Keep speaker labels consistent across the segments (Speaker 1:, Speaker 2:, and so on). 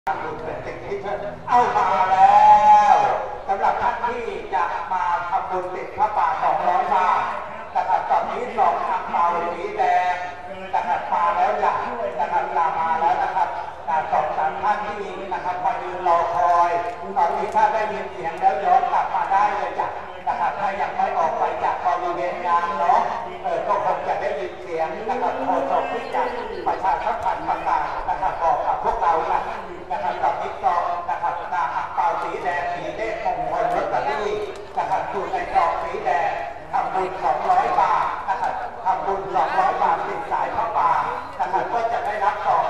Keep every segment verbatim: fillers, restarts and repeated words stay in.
Speaker 1: บุญเป็นสิ่งที่เอามาแล้วสำหรับท่านที่จะมาทำบุญติดพระป่าสองร้อยบาทนะครับตอนนี้สองอังเปาสีแดงนะครับมาแล้วอย่างนะครับตามมาแล้วนะครับสองสามท่านที่นะครับมายืนรอคอยตอนนี้ถ้าได้ยินเสียงแล้วย้อนกลับมาได้เลยจ้ะนะครับถ้ายังไม่ออกไปจากบริเวณงานเนาะเออก็คงจะได้ยินเสียงนะครับโฆษกที่จะประชาสัมพันธ์ประกาศนะครับบอกกับพวกเรานะนะครับตอนนี้ซองนะครับหน้าอังเปาสีแดงสีเลขมงคลลอตเตอรี่นะครับอยู่ในซองสีแดงทำบุญสองร้อยบาทนะครับทำบุญสองร้อยบาทติดสายพระป่านะครับก็จะได้รับซอง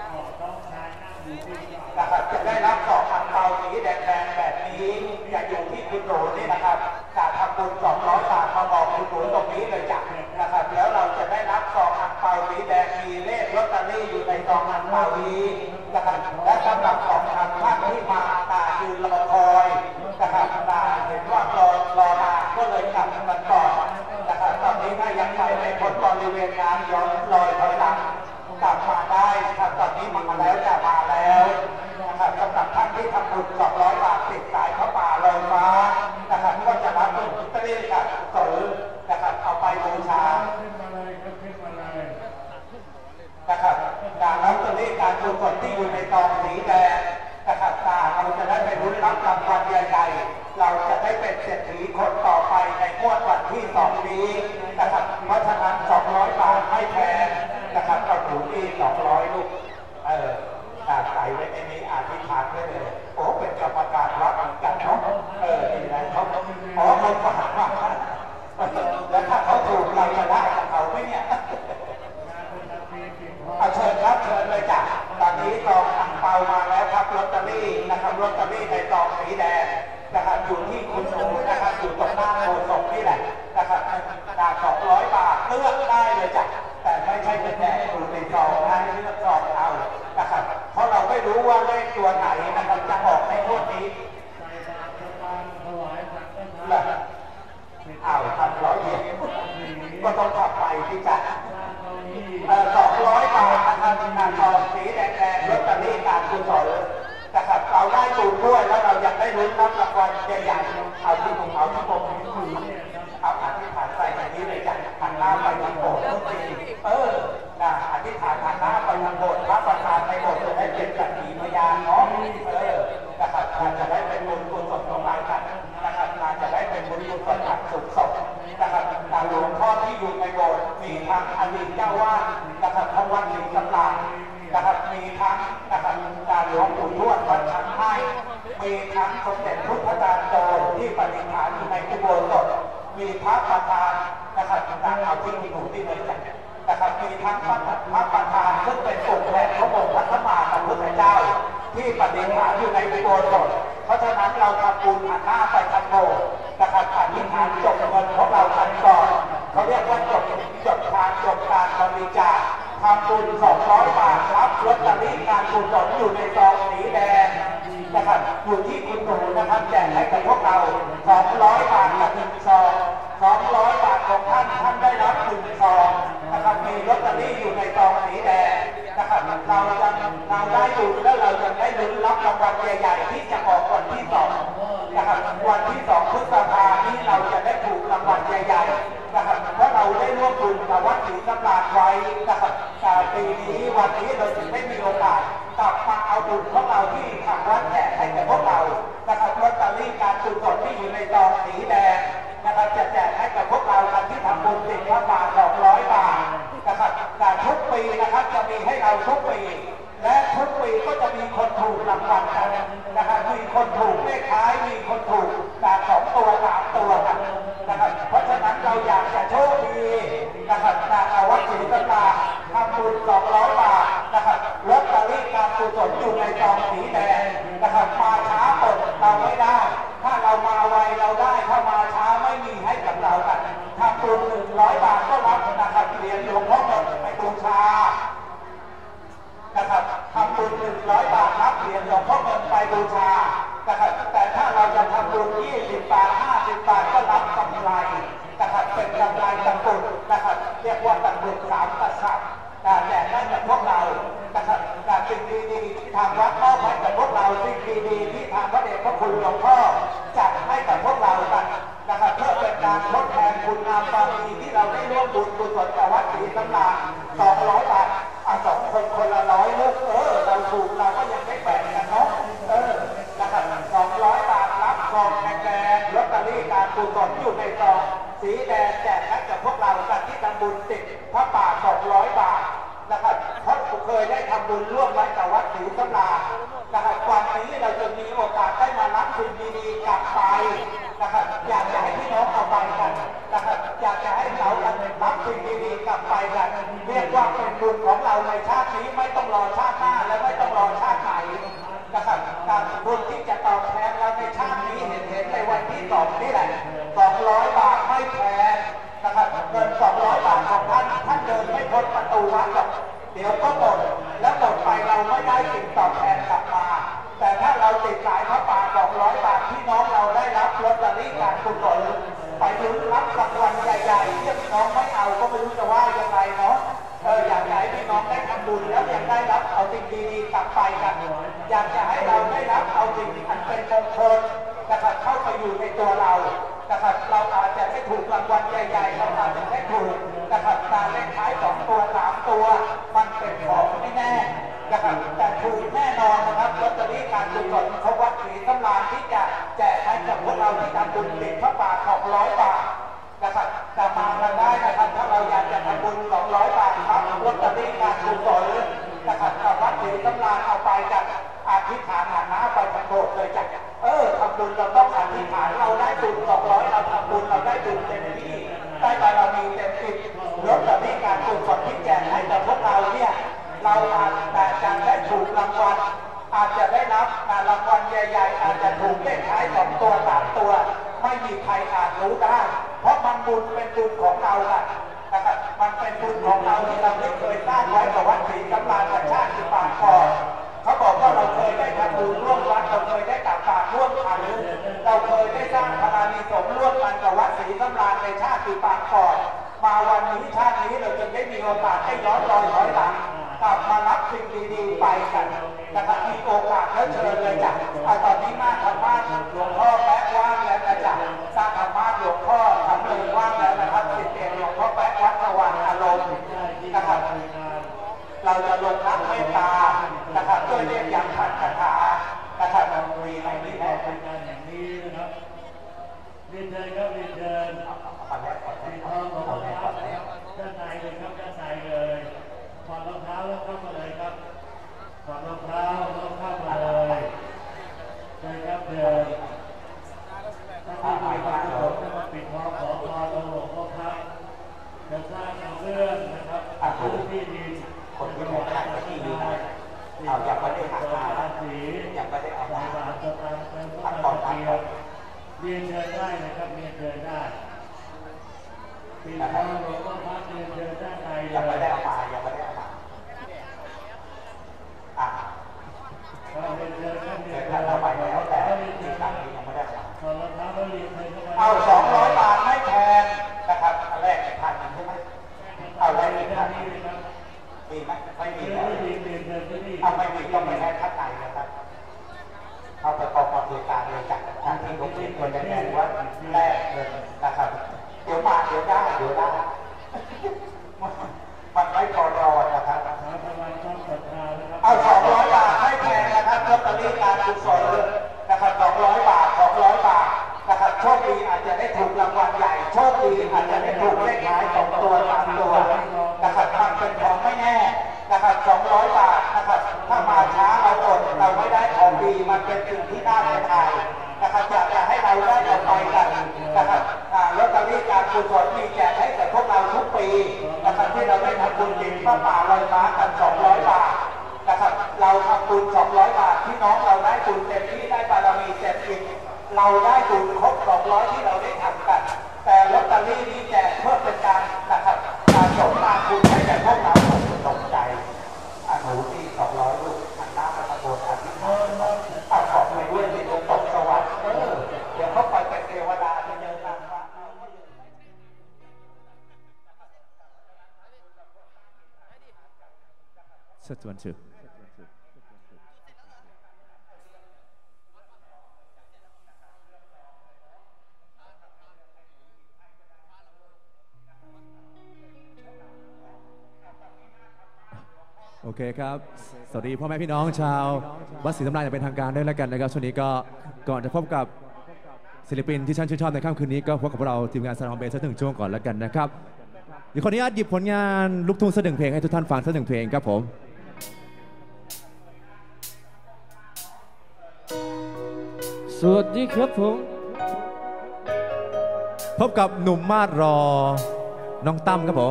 Speaker 1: นะครับจะได้รับซองอังเปาสีแดงๆแบบนี้จะอยู่ที่คุณหนูนี่นะครับการทำบุญสองร้อยบาทมาบอกคุณหนูตรงนี้เลยจ้ะนะครับแล้วเราจะได้รับซองอังเปาสีแดงมีเลขลอตเตอรี่อยู่ในซองอังเปานี้นะครับและสำหรับของทางท่านที่มาตายืนรอคอยนะครับตาเห็นว่ารอรอนานก็เลยกลับกันก่อนนะครับตอนนี้ถ้ายังไปในพ้นบริเวณงานย้อนลอยถอยหลังกลับมาได้ครับตอนนี้มาแล้วจะมาแล้วนะครับสำหรับท่านที่ทำบุญสองร้อยบาทติดสายพระป่าลอยฟ้านะครับก็จะรับบุญตรีกับเสริมนะครับเอาไปบูชานะครับการรับตรีการกุศลที่อยู่ในซองสีแดงนะครับตาเราจะได้ไปลุ้นรับรางวัลใหญ่ๆเราจะได้เป็นเศรษฐีคนต่อไปในงวดวันที่สองนี้นะครับเพราะฉะนั้นสองร้อยบาทไม่แพงนะครับเอาถุงที่สองร้อยลูกเออใส่ไว้ในนี้อธิษฐานไว้เลยโอ้เป็นกรรมการวัดเหมือนกันเนาะเออดีนะเขาอ๋อคนฝากมากแล้วถ้าเขาถูกเราจะได้กับเขาไหมเนี่ยเอาเชิญครับเชิญเลยจ้ะตอนนี้ซองอังเปามาแล้วครับลอตเตอรี่นะครับลอตเตอรี่ในซองสีแดงนะครับอยู่ที่คุณหนูนะครับอยู่ตรงหน้าโฆษกนี่แหละนะครับจากสองร้อยบาทเลือกได้เลยจ้ะแต่ไม่ใช่เป็นแดงอยู่ในซองให้เลือกซองเอานะครับเพราะเราไม่รู้ว่าเลขตัวไหนนะครับจะออกในงวดนี้อ้าวทำร้อยเดียวก็ต้องขับไปที่จ้ะสองร้อยบาทนะครับงานทองสีแดงๆลอตเตอรี่การกุศลนะครับเราได้บุญด้วยแล้วเรายังได้ลุ้นรับรางวัลใหญ่ๆเอาที่ผมเอาที่ผมเอาอธิษฐานใส่ในนี้เลยจ้ะหันหน้าไปทางโบสถ์ทุกทีเออนะอธิษฐานหันหน้าไปทางโบสถ์พระประธานในโบสถ์จะได้เป็นสักขีพยานเนาะเออนะครับจะได้เป็นบุญกุศลของเรากันนะครับจะได้เป็นบุญกุศลจากสุขสมนะครับการหลวงพ่อที่อยู่ในโบสถ์มีทางอดีตเจ้าวาดนะครับพระวัดศรีสำราญนะครับมีทั้งนะครับการหลวงปู่ทวดวัดชันให้มีทั้งสมเด็จพุทธจารย์โตที่ปฏิฐานอยู่ในอุโบสถมีพระประธานนะครับการเอาที่ที่หนูที่เลยจัดนะครับมีทั้งพระประธานซึ่งเป็นองค์แทนพระองค์พระธรรมาสัมพุทธเจ้าที่ปฏิฐานอยู่ในอุโบสถเพราะฉะนั้นเราทำบุญหันหน้าไปทางโบสถ์นะครับอธิษฐานจบเงินของเราทันก่อนเขาเรียกว่าจบจบทานจบการบริจาคทำบุญสองร้อยบาทรับลอตเตอรี่การกุศลอยู่ในซองสีแดงนะครับอยู่ที่คุณหนูนะครับแจกให้กับพวกเราสองร้อยบาทกับหนึ่งซองสองร้อยบาทของท่านท่านได้รับหนึ่งซองนะครับมีลอตเตอรี่อยู่ในซองสีแดงนะครับเราจะเราได้ดูแล้วเราจะได้ลุ้นรับรางวัลใหญ่ๆที่จะออกวันที่สองนะครับวันที่สองพฤษภาคมนี้เราจะได้ถูกรางวัลใหญ่ๆนะครับเพราะเราได้ร่วมบุญกับวัดศรีสำราญไว้นะครับแต่ปีนี้วันนี้เราถึงได้มีโอกาสกลับมาเอาบุญของเราที่ทางวัดแจกให้กับพวกเรานะครับลอตเตอรี่การกุศลที่อยู่ในซองสีแดงนะครับจะแจกให้กับพวกเรากันที่ทำบุญติดพระบาทสองร้อยบาทนะครับแต่ทุกปีนะครับจะมีให้เราทุกปีและทุกปีก็จะมีคนถูกรางวัลกันนะครับมีคนถูกเลขท้ายมีคนถูกจากสองตัวสามตัวกันนะครับเพราะฉะนั้นเราอยากจะโชคดีนะครับจากวัดศรีสำราญทำบุญสองร้อยบาทนะครับลอตเตอรี่การกุศลอยู่ในซองสีแดงนะครับมาช้าอดเราไม่ได้ถ้าเรามาไวเราได้ถ้ามาช้าไม่มีให้กับเรากันทำบุญหนึ่งร้อยบาทก็รับนะครับเหรียญหลวงพ่อเงินไปบูชานะครับทำบุญหนึ่งร้อยบาทรับเหรียญหลวงพ่อเงินไปบูชานะครับแต่ถ้าเราจะทำบุญยี่สิบบาทห้าสิบบาทก็รับกำไรนะครับเป็นกำไรตะกุดนะครับเรียกว่าตะกุดสามกษัตริย์แต่แจกให้กับพวกเรานะครับแต่สิ่งดีๆที่ทางวัดมอบให้กับนะครับวันนี้เราจะมีโอกาสได้มารับสิ่งดีๆกลับไปนะครับอยากจะให้พี่น้องเอาไปกันนะครับอยากจะให้เรารับสิ่งดีๆกลับไปกันเรียกว่าเป็นบุญของเราในชาตินี้ไม่ต้องรอชาติหน้าและไม่ต้องรอชาติไหนนะครับการบุญที่จะตอบแทนเราในชาตินี้เห็นเห็นในวันที่สองนี่แหละสองร้อยบาทไม่แพงนะครับเงินสองร้อยบาทของท่านท่านเดินไม่พ้นประตูวัดหรอกเดี๋ยวก็หมดแล้วหมดไปเราไม่ได้สิ่งตอบแทนกลับมาแต่ถ้าเราติดสายพระป่าสองร้อยบาทพี่น้องเราได้รับลอตเตอรี่การกุศลไปลุ้นรับรางวัลใหญ่ๆที่พี่น้องไม่เอาก็ไม่รู้จะว่ายังไงเนาะเอออยากให้พี่น้องได้ทำบุญแล้วยังได้รับเอาสิ่งดีๆกลับไปกันอยากจะให้เราได้รับเอาสิ่งอันเป็นมงคลนะครับเข้าไปอยู่ในตัวเรานะครับเราอาจจะไม่ถูกรางวัลใหญ่ๆเราอาจจะไม่ถูกนะครับการเลขท้ายสองตัวสามตัวมันเป็นของไม่แน่นะครับแต่ถูกแน่นอนนะครับลอตเตอรี่การกุศลเขาวัดศรีสำราญที่จะแจกให้กับพวกเราที่ทำบุญติดพระบาทสองร้อยบาทนะครับจะมากันได้นะครับถ้าเราอยากจะทำบุญสองร้อยบาทครับลอตเตอรี่การกุศลนะครับกับวัดศรีสำราญเอาไปจากอธิษฐานหาน้าไปจากโบสถ์เลยจ้ะเออทำบุญเราต้องอธิษฐานเราได้บุญสองร้อยเราทำบุญเราได้บุญเต็มที่ได้บารมีเต็มที่ลอตเตอรี่การกุศลที่แจกให้กับพวกเราเนี่ยเราอาจแต่จะได้ถูกรางวัลอาจจะได้รับรางวัลใหญ่ๆอาจจะถูกเลขท้ายสองตัวสามตัวไม่มีใครอาจรู้ได้เพราะมันบุญเป็นบุญของเราอะนะครับมันเป็นบุญของเราที่เราได้เคยสร้างไว้กับวัดศรีสำราญกับชาติปางก่อนเขาบอกว่าเราเคยได้ทำบุญร่วมวัดเราเคยได้ตักบาตรร่วมกันเราเคยได้สร้างพลานิสงฆ์ร่วมกันกับวัดศรีสำราญในชาติปางก่อนมาวันนี้ชาตินี้เราจะได้มีโอกาสได้ย้อนรอยถอยหลังกลับมารับสิ่งดีๆไปกันนะครับมีโอกาสแล้วเชิญเลยจ้ะตอนนี้มาธรรมะหลวงพ่อแป๊ะว่างแล้วนะจ๊ะสร้างธรรมะหลวงพ่อทำเลยว่างแล้วนะครับสิบเอ็ดหลวงพ่อแป๊ะวัดสว่างอารมณ์นะครับเราจะลงรักเมตตานะครับด้วยเรียกอย่างขัดคาถานะครับมีไหมมีแน่เป็นงานอย่างนี้นะครับเรียนเชิญครับเรียนเชิญสีทองของเราครับด้านในเลยครับด้านในเลยถอดรองเท้าแล้วเข้ามาเลยครับถอดรองเท้าแล้วเข้ามาเลยเชิญครับเดินถ้าที่มีความประสงค์จะมาปิดทองขอพรหลวงพ่อครับจะสร้างเรื่องนะครับพื้นที่ดินคนที่มองข้ามที่ดีนะเอาอยากไม่ได้หักมาอยากไม่ได้เอามาหักตอนนั้นเรียนเชิญได้นะครับเรียนเชิญได้ปีนทองหลวงพ่อพักเรียนเชิญด้านในอยากไม่ได้เอามาอยากไม่ได้เอามาอ่าเรียนเชิญเรียนเชิญเราไปแล้วแต่ที่ต่างนี้ยังไม่ได้เอาสองร้อยบาทไม่แพงนะครับแรกพันใช่ไหมเอาแรกพันมีไหมไม่มีแล้วถ้าไม่มีต้องไปแค่ข้างในนะครับเอาไปกองความเสียการเลยจากทางที่ผมเรียนคนจะแจ้งว่าแลกเงินนะครับเดี๋ยวมาเดี๋ยวได้เดี๋ยวได้มันไม่พอรอนะครับเอาสองร้อยบาทไม่แพงนะครับลอตเตอรี่การกุศลนะครับสองร้อยบาทสองร้อยบาทนะครับโชคดีอาจจะได้ถูกรางวัลใหญ่โชคดีอาจจะได้ถูกเลขท้ายสองตัวสามตัวนะครับมันเป็นของไม่แน่นะครับสองร้อยบาทนะครับถ้ามาช้าเราอดเราไม่ได้ของดีมันเป็นสิ่งที่น่าเสียดายนะครับอยากจะให้เราได้เอาไปกันนะครับลอตเตอรี่การกุศลมีแจกให้กับพวกเราทุกปีนะครับที่เราได้ทำบุญติดพระป่าลอยฟ้ากันสองร้อยบาทนะครับเราทำบุญสองร้อยบาทพี่น้องเราได้บุญเต็มที่ได้บารมีเต็มที่เราได้บุญครบสองร้อยที่เราได้ทำกันแต่ลอตเตอรี่นี้แจกเพื่อเป็นการนะครับการส่งมาบุญให้แก่พวกเราตกใจอนุที่สองร้อยลูกหันหน้าไปตะโกนอธิษฐานเอาขอบไปด้วยที่ตรงตกสวรรค์เออเดี๋ยวเขาไปเป็นเทวดาจะเจอกันว่า
Speaker 2: สักวันเถอะโอเคครับสวัสดีพ่อแม่พี่น้องชาววัดศรีสำราญอย่างเป็นทางการด้วยแล้วกันนะครับช่วงนี้ก็ก่อนจะพบกับศิลปินที่ท่านชื่นชอบในค่ำคืนนี้ก็พบกับพวกเราทีมงานซาลอนเบสสักหนึ่งช่วงก่อนแล้วกันนะครับเดี๋ยวขออนุญาตหยิบผลงานลูกทุ่งสักหนึ่งเพลงให้ทุกท่านฟังสักหนึ่งเพลงครับผม
Speaker 3: สวัสดีครับผม
Speaker 2: พบกับหนุ่มมาดรอน้องตั้มครับผม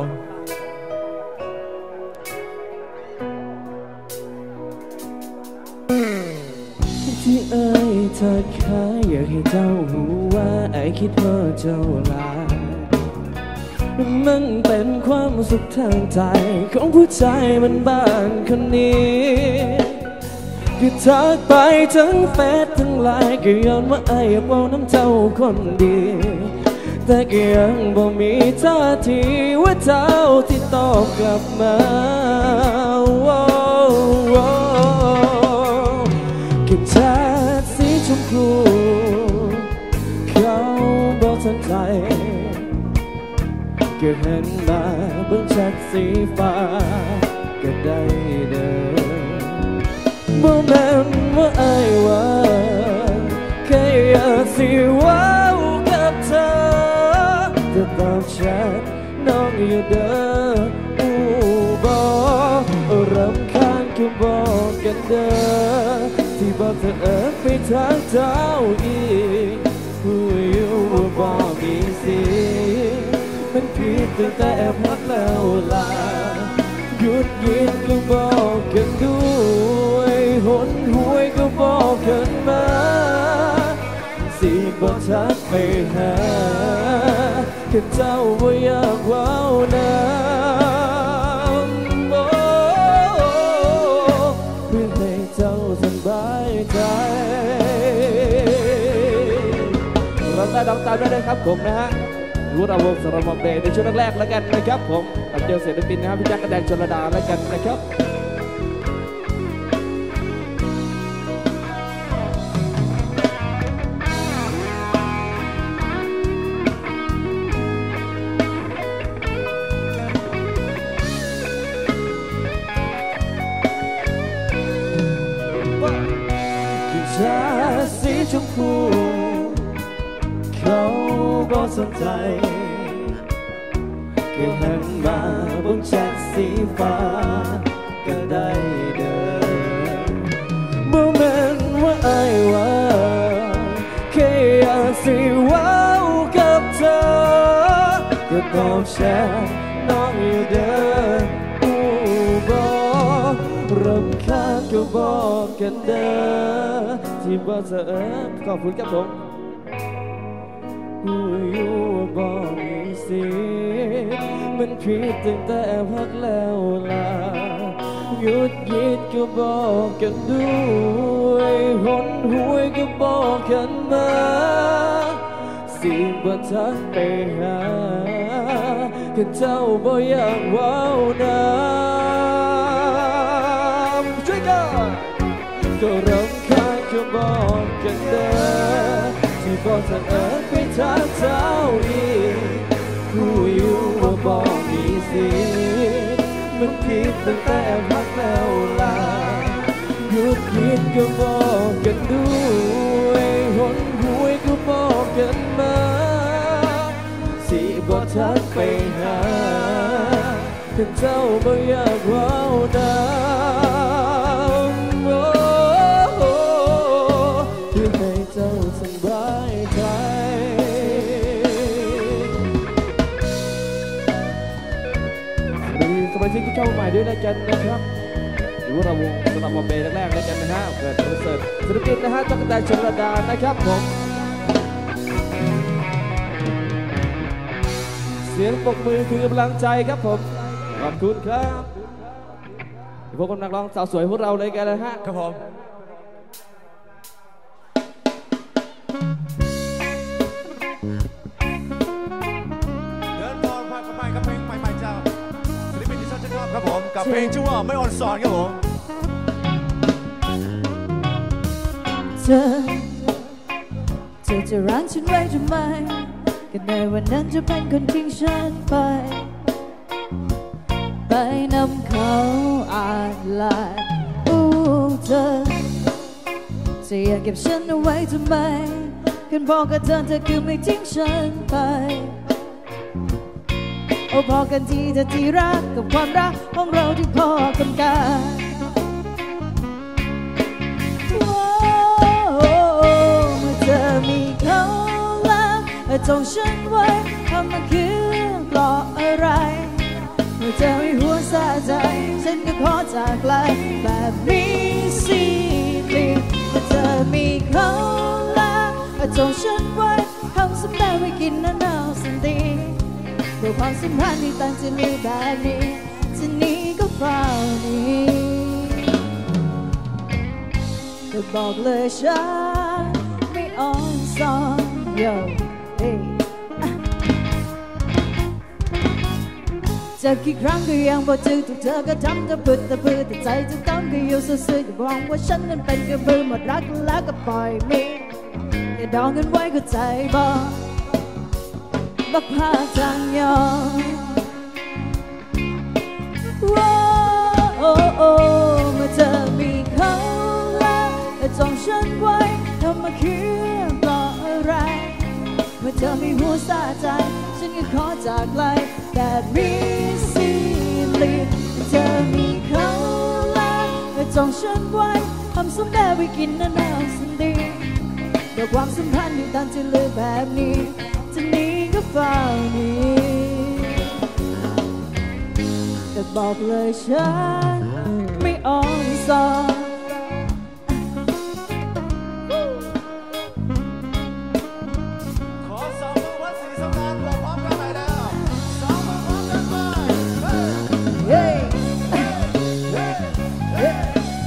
Speaker 3: ที่เอ้ยเธอเคยอยากให้เจ้ารู้ว่าไอ้คิดว่าเจ้าลามันเป็นความสุขทางใจของผู้ชายมันบ้านคนนี้ก็ทักไปทั้งเฟซทั้งไลน์ก็ย้อนว่าไอ้อยากเอาน้ำเจ้าคนดีแต่ก็ยังบ่มีท่าทีว่าเจ้าที่ตอบกลับมาแค่แชทสีชมพูเขาบอกสนใจก็เห็นมาเบิ่งแชทสีฟ้าก็ได้เดินบ่แม่นว่าไอ้ว่าแค่อยากสิว้าวกับเธอจะตอบแชทน้องอยู่เด้ออู้บอกรำคาญก็บอกกันเด้อที่บอกเธอเอิ้นไปทางเจ้าอีกผู้อยู่ว่าบอกมีสิมันผิดตั้งแต่แอบพักแล้วล่ะหยุดยินก็บอกกันด้วยหนหวยก็บอกกันมาสิบอกชัดไปหาแค่เจ้าว่าอยากว้าวนะเพื่อให้เจ้าสบายใจเราได้ดอกตามได้เลยครับผมนะฮะรู้เราวงสระมอมเบย์ในช่วงแรกๆแล้วกันนะครับผมกับเดียวศิลปินนะครับพี่แจ๊คกระแดงชลดาแล้วกันนะครับชาสีชมพูเขาก็สนใจแค่หันมาบนแชทสีฟ้าก็ได้เดินบ่แม่นว่าไอ้ว่าแค่อยากสิว้าวกับเธอก็ตอบแชทน้องอยู่เด้ออู้บอกรำคาญก็บอกกันเด้อที่บอกเธอเอิ้นขอบคุณครับผมอยู่ว่าบอกมีสิมันผิดตั้งแต่พักแล้วล่ะหยุดยิดก็บอกกันด้วยหนหวยก็บอกกันมาสิบ่ทักไปหาแค่เจ้าบ่อยากว้าวน้ำช่วยกันก็รำคาญก็บอกกันเด้อที่บอกเธอเอิ้นไปทางเจ้าอีกผู้อยู่ว่าบอกมีสิมันผิดตั้งแต่พักแล้วล่ะหยุดคิดก็บอกกันด้วยหนหวยก็บอกกันมาสิบอกทักไปหาถึงเจ้าบ่อยากว้าวน้ำเพื่อให้เจ้าสบายใจมีสมาชิกที่เข้ามาใหม่ด้วยนะกันนะครับอยู่ระวงสำหรับมอมเบย์แรกๆแล้วกันนะฮะเกิดคอนเสิร์ตศิลปินนะฮะจักรแดงชลดานะครับผมเสียงปรบมือคือกำลังใจครับผมขอบคุณครับพวกนักร้องสาวสวยพวกเราเลยกันนะฮะ
Speaker 2: ครับผมเดินทางมากับใหม่กับเพลงใหม่ๆเจ้าศิลปินที่ชอบชอบครับผมกับเพลงชื่อว่าไม่อ่อนสอนครับผม
Speaker 4: เธอเธอจะรักฉันไว้ทำไมก็ในวันนั้นจะเป็นคนทิ้งฉันไปไปนำเขาอ่านไลน์อู้เธอจะอยากเก็บฉันเอาไว้ทำไมกันพอกับเธอเธอคือไม่ทิ้งฉันไปโอ้พอกันทีเธอที่รักกับความรักของเราที่พอกันกันเมื่อเธจงฉันไว้ทำมาคือปลอกอะไรเมื่อเธอไม่หัวซาใจฉันก็ขอจากไกลแบบนี้สิดีเมื่อเธอมีเขาแล้วจงฉันไว้ทำสำได้ไว้กินน้ำหนาวสันดีด้วยความสัมพันธ์ที่ต่างจะมีแบบนี้จะหนีก็เฝ้านี้แต่บอกเลยฉันไม่อ่อนสอนโย่จะกี่ครั้งก็ยังบอกจืดถูกเธอก็ทำจะปืดแต่ปืดแต่ใจจะต้องก็อยู่ซื่อๆอย่าบอกว่าฉันนั้นเป็นกระบือหมดรักแล้วก็ปล่อยมืออย่าดองกันไว้ก็ใจบอกบักพาทางยอมโอ้โอ้เมื่อเธอมีเขาแล้วแต่จ้องฉันไว้ทำมาคิดปลอกอะไรเมื่อเธอมีหัวซาใจฉันก็ขอจากไกลแบบมีสิลีเธอมีเขาแล้วแต่จ้องฉันไว้ทำสมได้ไปกินน้ำหนาวสันดีแต่ความสัมพันธ์ที่ตันจะเลยแบบนี้จะหนีก็เฝ้านี้แต่บอกเลยฉันไม่อ่อนสอน
Speaker 5: ขอสองมือวัดศรีสำราญพร้อมกันหน่อยแล้วสองมือพร้อมกันไปเฮ้ยเฮ้ยเฮ้ยเฮ้ย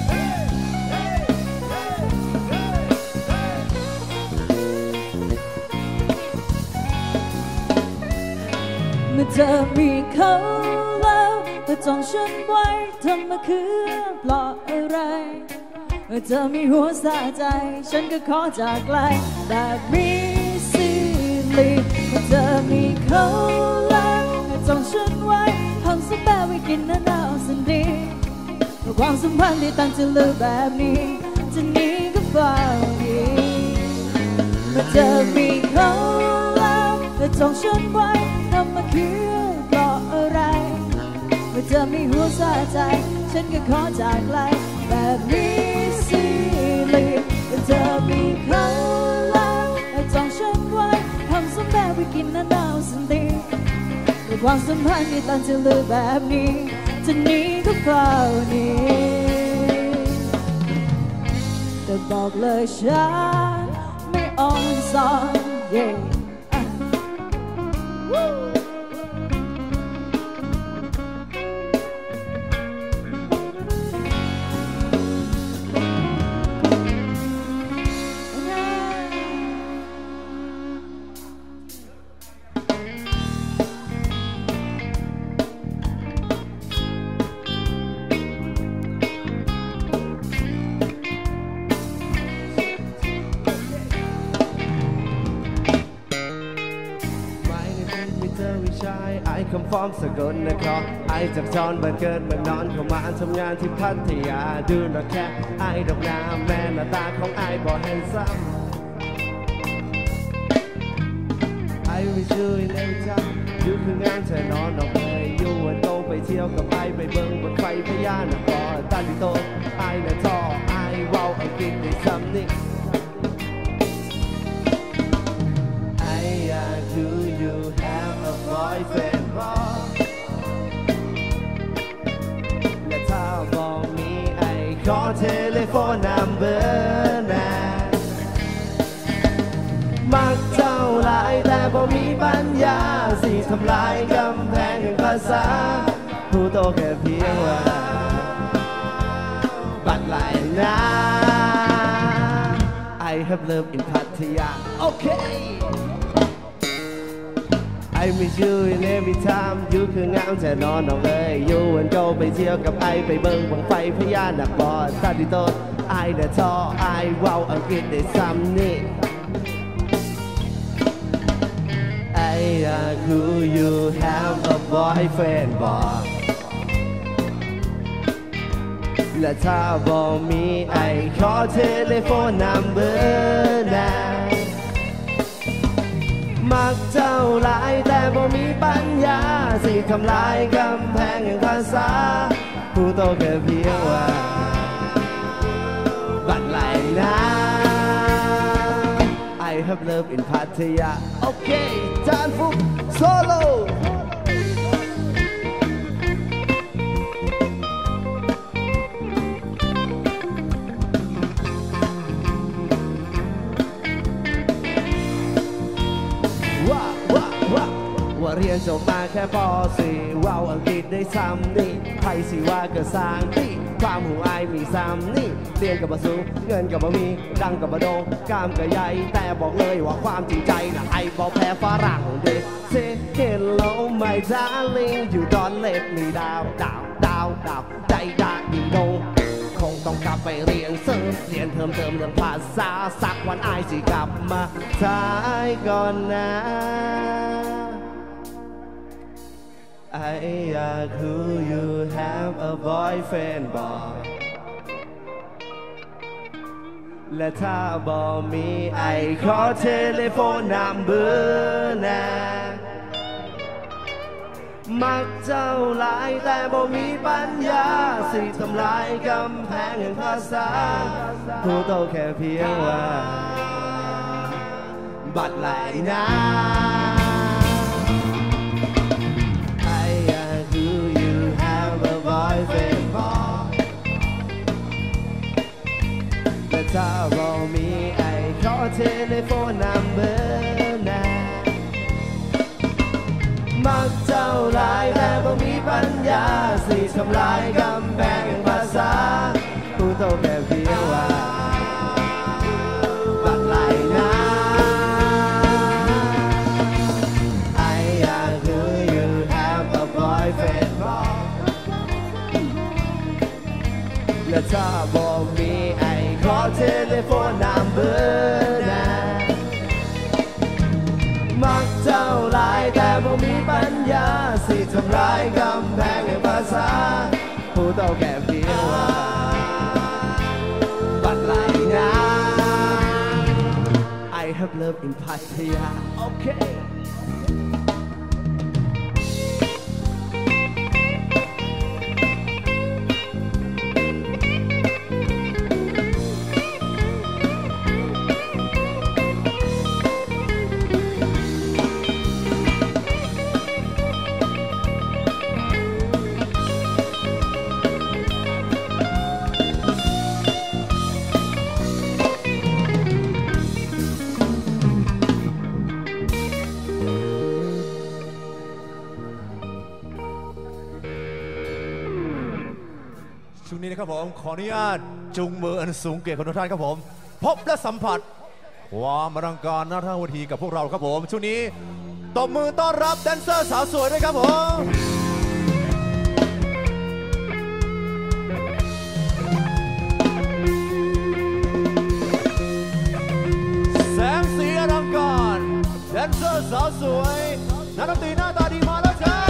Speaker 4: เมื่อเธอมีเขาแล้วก็จ้องฉันไว้ทำมาคือปลอกอะไรเมื่อเธอมีหัวซาใจฉันก็ขอจากไกลแบบมีสิลีเมื่อเธอมีเขาแล้วก็จ้องฉันไว้ทำสบายไว้กินน้ำหนาวสันดีความสัมพันธ์ที่ตั้งจะลือแบบนี้จะหนีก็เฝ้านี้เมื่อเธอมีเขาแล้วก็จ้องฉันไว้ทำมาคือปลอกอะไรเมื่อเธอมีหัวซาใจฉันก็ขอจากไกลแบบนี้สิลีเมื่อเธอมีเขาแล้วแต่จ้องฉันไว้ทำสมแบบไปกินน้ำหนาวสันดีด้วยความสัมพันธ์ที่ตันจะลือแบบนี้จะหนีก็เฝ้านี้แต่บอกเลยฉันไม่อ่อนสอนเย่
Speaker 5: ไอ้คำฟ้อมสกุลนะครับไอ้จากจอนบ้านเกิดเมืองนอนเข้ามาทำงานที่พัทยาดูหน่อยแค่ไอ้ดอกน้ำแม่หน้าตาของไอ้บ่เห็นซ้ำไอ้ไม่ช่วยเล่นจ้าอยู่คืองานเธอนอนออกเลยอยู่วันโตไปเที่ยวกับไอ้ไปเบิ่งบนไฟพญานาคตาลิโตไอ้น่ะท่อไอ้ว้าวอังกฤษได้ซ้ำนี่Do you have a boyfriend และถ้าบอกมีไอ้ขอเทเลโฟนนัมเบอร์นะมักเท่าไรแต่บ่มีปัญญาสิทำลายกำแพงแห่งภาษาผู้โตแค่เพียงว่าบัดไหลนะ I have love in พัทยาโอเคI miss you in every time อยู่คืองามแต่นอนออกเลยอยู่วันโตไปเที่ยวกับไอไปเบิ่งบังไฟพญานาคบอดตาดิโตไอเดอะท่อไอว้าวอังกฤษได้ซ้ำนี่ไออยากรู้ you have a boyfriend บอกและถ้าบอกมีไอขอเทเลโฟนนัมเบอร์นะมักเท่าไรแต่บ่มีปัญญาสิทำลายกำแพงแห่งภาษาผู้โตแค่เพียงว่าบัดไหลนะ I have love in พัทยาโอเคจานฟุกโซโล่ว่าเรียนจบมาแค่ป สี่ว่าวอังกฤษได้ซ้ำนี่ไทยสิว่าก็สร้างนี่ความหูอายมีซ้ำนี่เรียนกับบะสูเงินกับบะมีดังกับบะโดงกล้ามกับใหญ่แต่บอกเลยว่าความจริงใจน่ะไอ้บอกแพ้ฝรั่งเด็ก Say hello my darling you don't let me down down down down ใจดาดีดงคงต้องกลับไปเรียนเสริมเรียนเพิ่มเติมเรื่องภาษาสักวันอายสิกลับมาทายก่อนนะ I อยากรู้ you have a boyfriend บอกและถ้าบอกมีไอขอเทเลโฟนนัมเบอร์นะมักเจ้าหลายแต่บ่มีปัญญาสิทำลายกำแพงแห่งภาษาผู้โตแค่เพียงว่าบัดไหลนะถ้าบอกมีไอขอเทเลโฟนนัมเบอร์นะมักเจ้าหลายแต่บ่มีปัญญาสิทำลายกำแพงแห่งภาษาผู้โตแค่เพียงว่าบัดไหลนะ I อยากรู้ you have a boyfriend และถ้าบอกมีไอขอเทเลโฟนนัมเบอร์นะมักเจ้าหลายแต่บ่มีปัญญาสิทำลายกำแพงแห่งภาษาผู้โตแค่เพียงว่าบัดไหลนะ I have love in พัทยาโอเค
Speaker 2: ช่วงนี้นะครับผมขออนุญาตจุงมืออันสูงเกียรติของทุกท่านครับผมพบและสัมผัสความอลังการหน้าท่าเวทีกับพวกเราครับผมช่วงนี้ตบมือต้อนรับแดนเซอร์สาวสวยด้วยครับผมแสงสีอลังการแดนเซอร์สาวสวยนักดนตรีหน้าตาดีมาแล้วจ้า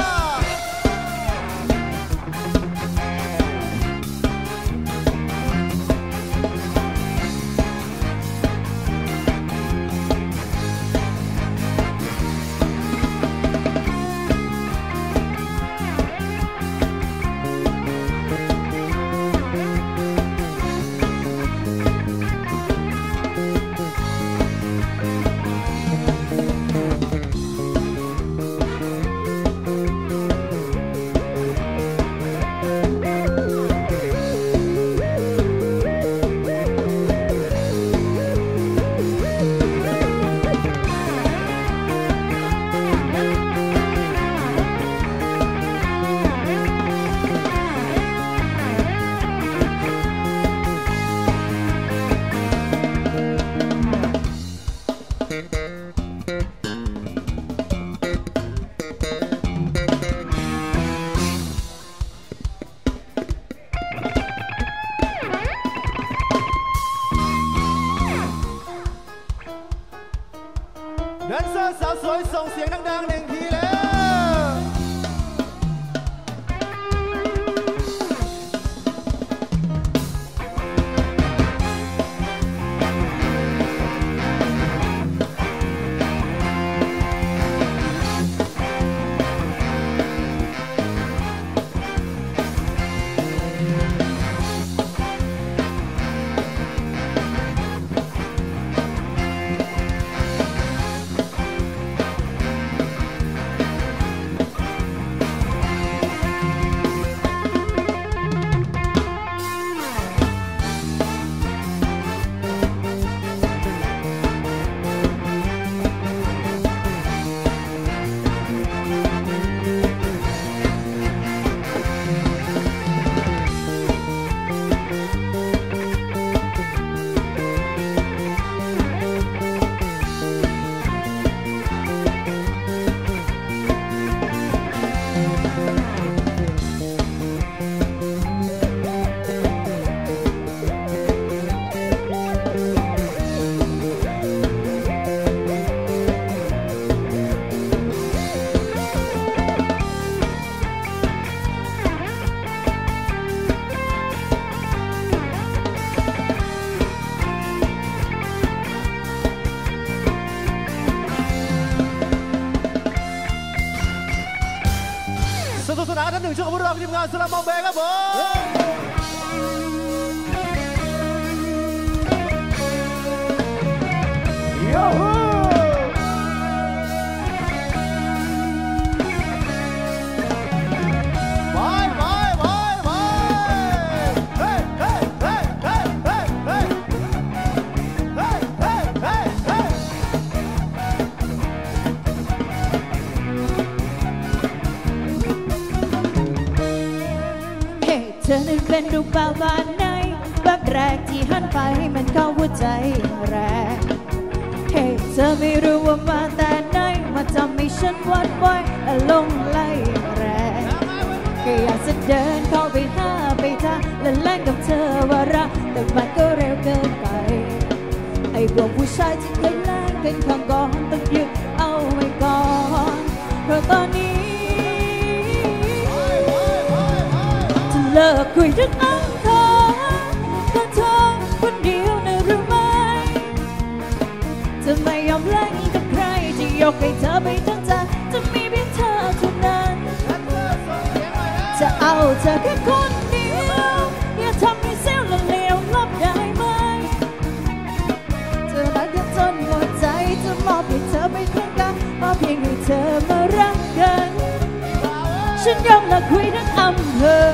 Speaker 2: แดนเซอร์สาวสวยส่งเสียงดังๆหนึ่งทีแล้ว
Speaker 5: นาท่านหนึ่งช่วงของพวกเราทีมงานสลัมมองเบครับผมโย่
Speaker 4: เธอนั้นเป็นรูปบ่าวบ้านไหนแบบแรกที่หันไปมันเข้าหัวใจแรงเฮ้เธอไม่รู้ว่ามาแต่ไหนมาทำให้ฉันหวั่นไหวและหลงไหลแรงแค่อยากจะเดินเข้าไปหาไปทักและแลกกับเธอว่ารักแต่มันก็เร็วเกินไปไอ้พวกผู้ชายที่เคยแลกกันข้างก่อนต้องหยุดเอาไว้ก่อนเพราะตอนนี้เลิกคุยทั้งอำเภอแต่เธอคนเดียวนะรู้ไหมจะไม่ยอมแลกกับใครจะยกให้เธอไปทั้งใจจะมีเพียงเธอเท่านั้นจะเอาเธอแค่คนเดียวอย่าทำให้เสี้ยวและเลวลบได้ไหมจะรักเธอจนหมดใจจะมอบให้เธอไปทั้งกันมอบเพียงให้เธอมารักกันฉันยอมเลิกคุยทั้งอำเภอ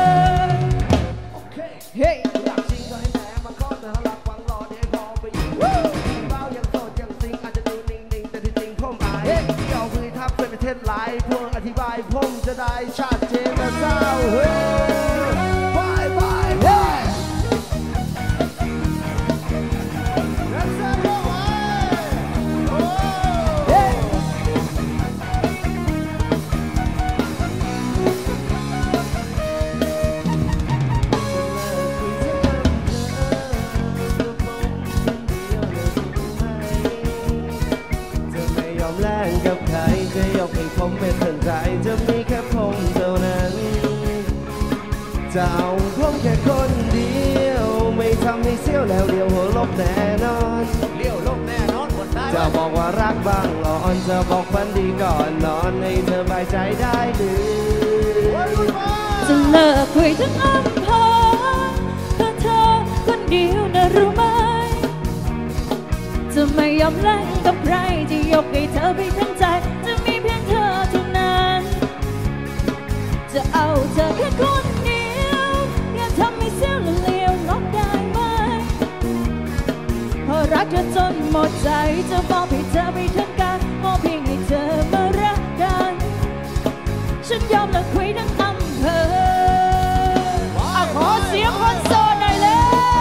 Speaker 5: เฮ้ยอยากชิงก็ให้แพ้มาขอเธอหลักฟังรอเดี๋ยวพอไปอีกเบายังโสดยังซิงอาจจะดูนิ่งๆแต่ที่จริงผมอายที่เอาคุยทับเป็นประเทศหลายพวงอธิบายผมจะได้ชัดเจนและเศร้าเฮ้ยบายบายบายกับใครจะยกให้ผมเป็นเพื่อนใจจะมีแค่ผมเท่านั้นจะเอาผมแค่คนเดียวไม่ทำให้เสี้ยวแล้วเลี้ยวหัวลบแน่นอนเลี้ยวลบแน่นอนหมดได้จะบอกว่ารักบางหลอนจะบอกฝันดีก่อนนอนให้เธอสบายใจได้หรือ
Speaker 4: จะเลิกคุยทั้งอำเภอถ้าเธอคนเดียวนะรู้ไหมจะไม่ยอมแลกกับใครจะยกให้เธอไปทั้งใจจะมีเพียงเธอเท่านั้นจะเอาเธอแค่คนเดียวอย่าทำให้เสี้ยวและเลวลบได้ไหมเพราะรักเธอจนหมดใจจะมอบให้เธอไปทั้งกันมอบเพียงให้เธอมารักกันฉันยอมเลิกคุยทั้งอำเภอขอเสียงคนโสดหน่อยเลย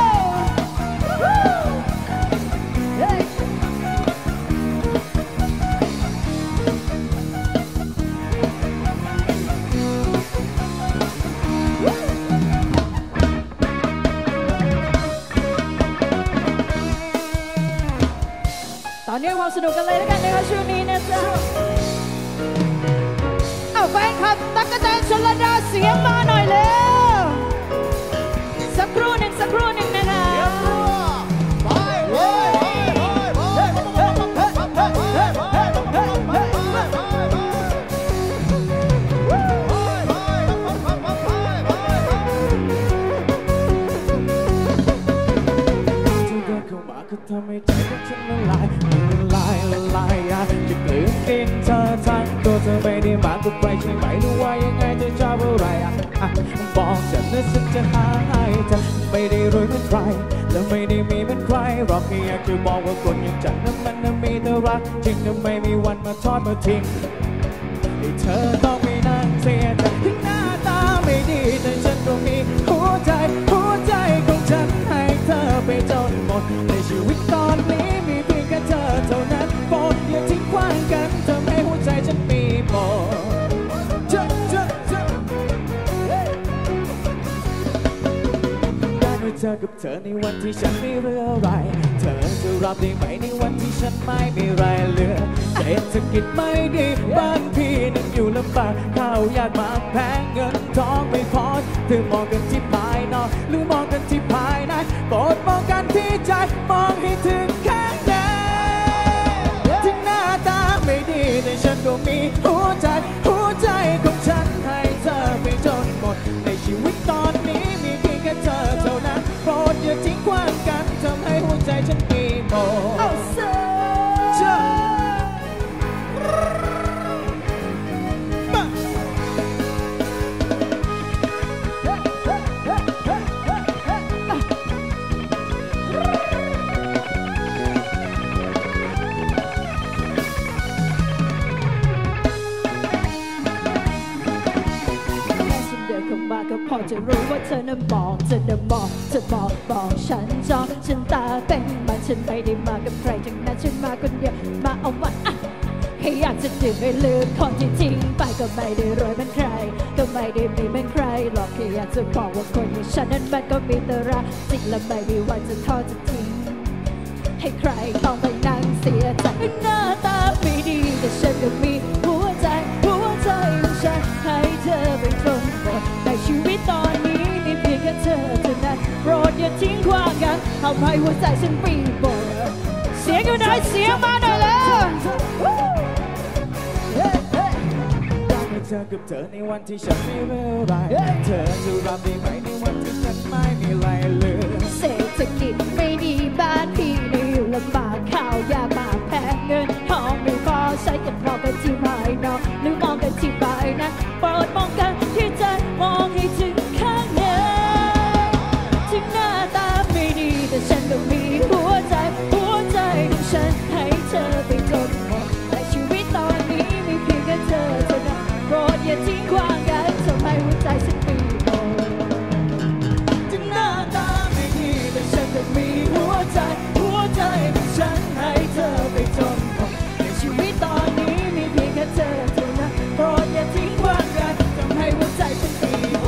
Speaker 4: ตอนนี้ความสนุกกันเลยแล้วกันนะคะช่วงนี้นะจ๊ะเอาแฟนคลับตั๊กแตนชลดาเสียงมาหน่อยเร็วสักครู่หนึ่งสักครู่หนึ่งนะคะ
Speaker 3: ทำให้ใจของฉันละลายละลายละลายอยากจะกลืนกินเธอทั้งตัวเธอไม่ได้มากับใครใช่ไหมหรือว่ายังไงจะชอบอะไรอ่ะบอกฉันนะฉันจะหาให้เธอไม่ได้รวยเหมือนใครและไม่ได้มีเหมือนใครหรอกแค่อยากจะบอกว่าคนอย่างฉันนั้นมันน่ะมีแต่รักจริงจะไม่มีวันมาทอดมาทิ้งให้เธอต้องไม่นั่งเสียใจที่หน้าตาไม่ดีแต่ฉันก็มีหัวใจหัวใจของฉันให้เธอไปจนหมดในชีวิตตอนนี้มีเพียงแค่เธอเท่านั้นโปรดอย่าทิ้งขว้างกันทำให้หัวใจฉันมีหมดเจ้าเจ้าเจ้าได้มาเจอกับเธอในวันที่ฉันไม่เหลืออะไรเธอจะรับได้ไหมในวันที่ฉันไม่มีอะไรเหลือเศรษฐกิจไม่ดีบ้านพี่นั้นอยู่ลำบากข้าวยากมาแพงเงินทองไม่พอเธอมองกันที่ภายนอกหรือมองกันที่ภายในโปรดมองกันที่ใจมองให้ถึงข้างในถึงหน้าตาไม่ดีแต่ฉันก็มีหัวใจหัวใจของฉันให้เธอ
Speaker 4: เอาเซ่ก็พอจะรู้ว่าเธอน่ะมองเธอน่ะมองเธอมองมองฉันจ้องฉันตาเป็นมันฉันไม่ได้มากับใครทั้งนั้นฉันมาคนเดียวมาเอาวันอ่ะแค่อยากจะดื่มไม่ลืมคนที่ทิ้งไปก็ไม่ได้รวยเหมือนใครก็ไม่ได้มีเหมือนใครหรอกแค่อยากจะบอกว่าคนอย่างฉันนั้นมันก็มีแต่รักจริงและไม่มีวันจะทอดจะทิ้งให้ใครต้องไปนั่งเสียใจหน้าตาไม่ดีแต่ฉันก็มีหัวใจหัวใจของฉันให้เธอเป็นคนโปรดในชีวิตตอนนี้มีเพียงแค่เธอเท่านั้นโปรดอย่าทิ้งขว้างกันทำให้หัวใจฉันปีโบเสียงอยู่ไหนเสียงมาหน่อยแล้ว
Speaker 3: เธอกับเธอในวันที่ฉันไม่เมื่อไรเธอจะรับได้ไหมในวันที่ฉันไม่มีอะไรเหลือ
Speaker 4: เศรษฐกิจไม่ดีบ้านพี่ไม่อยู่ลำบากข้าวยากมากแพงเงินทองไม่พอใช้กันมองกันที่ภายนอกหรือมองกันที่ภายในโปรดมองกันที่ใจมองให้ถึงข้างในถึงหน้าตาไม่ดีแต่ฉันก็มีหัวใจหัวใจของฉันให้เธอไปจนหมดแต่ชีวิตตอนนี้มีเพียงแค่เธอเท่านั้นโปรดอย่าทิ้งขว้างกันทำให้หัวใจฉันปีโบถึงหน้าตาไม่ดีแต่ฉันก็มีหัวใจหัวใจของฉันให้เธอไปจนหมดในชีวิตตอนนี้มีเพียงแค่เธอเท่านั้นโปรดอย่าทิ้งขว้างกันทำให้หัวใจฉันปีโบ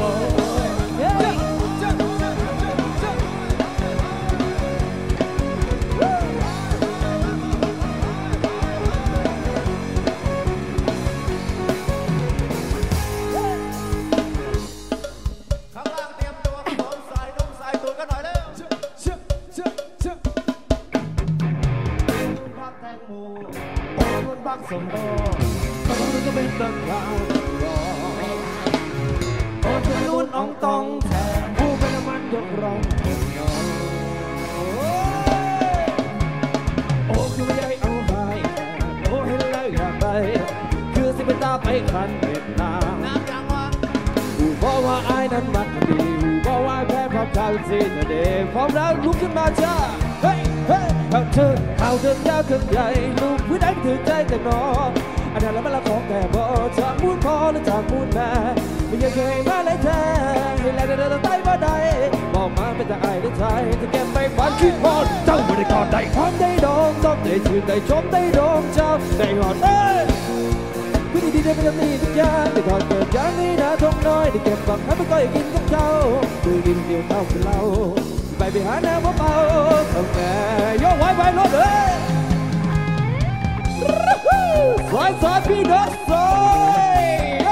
Speaker 3: สมบูรณ์มันก็เป็นตะกาวรอโอ้จะลุ้นอ่องตองแทนผู้เป็นมันยกร้องโอ้คือไม่ได้เอาไปโอ้เห็นแล้วอยากไปคือสิเป็นตาไปคันเวียดนามน้ำยังวะกูบอกว่าไอ้นั้นมันดีบอกว่าแพ้ความข่าวสินะเด็กความรักลุกขึ้นมาจ้าเฮ้ยเฮ้ยเอาเธอเอาเธอยาวเธอใหญ่ลูกผู้ใดก็ถือใจแต่น้องอันนั้นแล้วมันละของแต่บ่จากมูลพ่อหรือจากมูลแม่ไม่ยังเคยมาเลยแท้ให้แลเดินใต้บ่ได้บอกมาเป็นแต่ไอ้ได้ใจจะเก็บไปฝันคิดพอเจ้าไม่ได้กอดได้พร้อมได้ดองต้องได้ชื่นได้ชมได้ดองเจ้าได้หอดเอ้ยวิธีที่ได้เป็นตีทุกอย่างได้ถอดเกิดอย่างนี้นะทงน้อยได้เก็บฝังให้ไม่ก้อยกินกับเจ้าคือกินเดียวเท่ากับเราไปไปหาแนวเบาๆทำแม่ยกไว้ไว้รถเลยสายสายพี่น้องสาย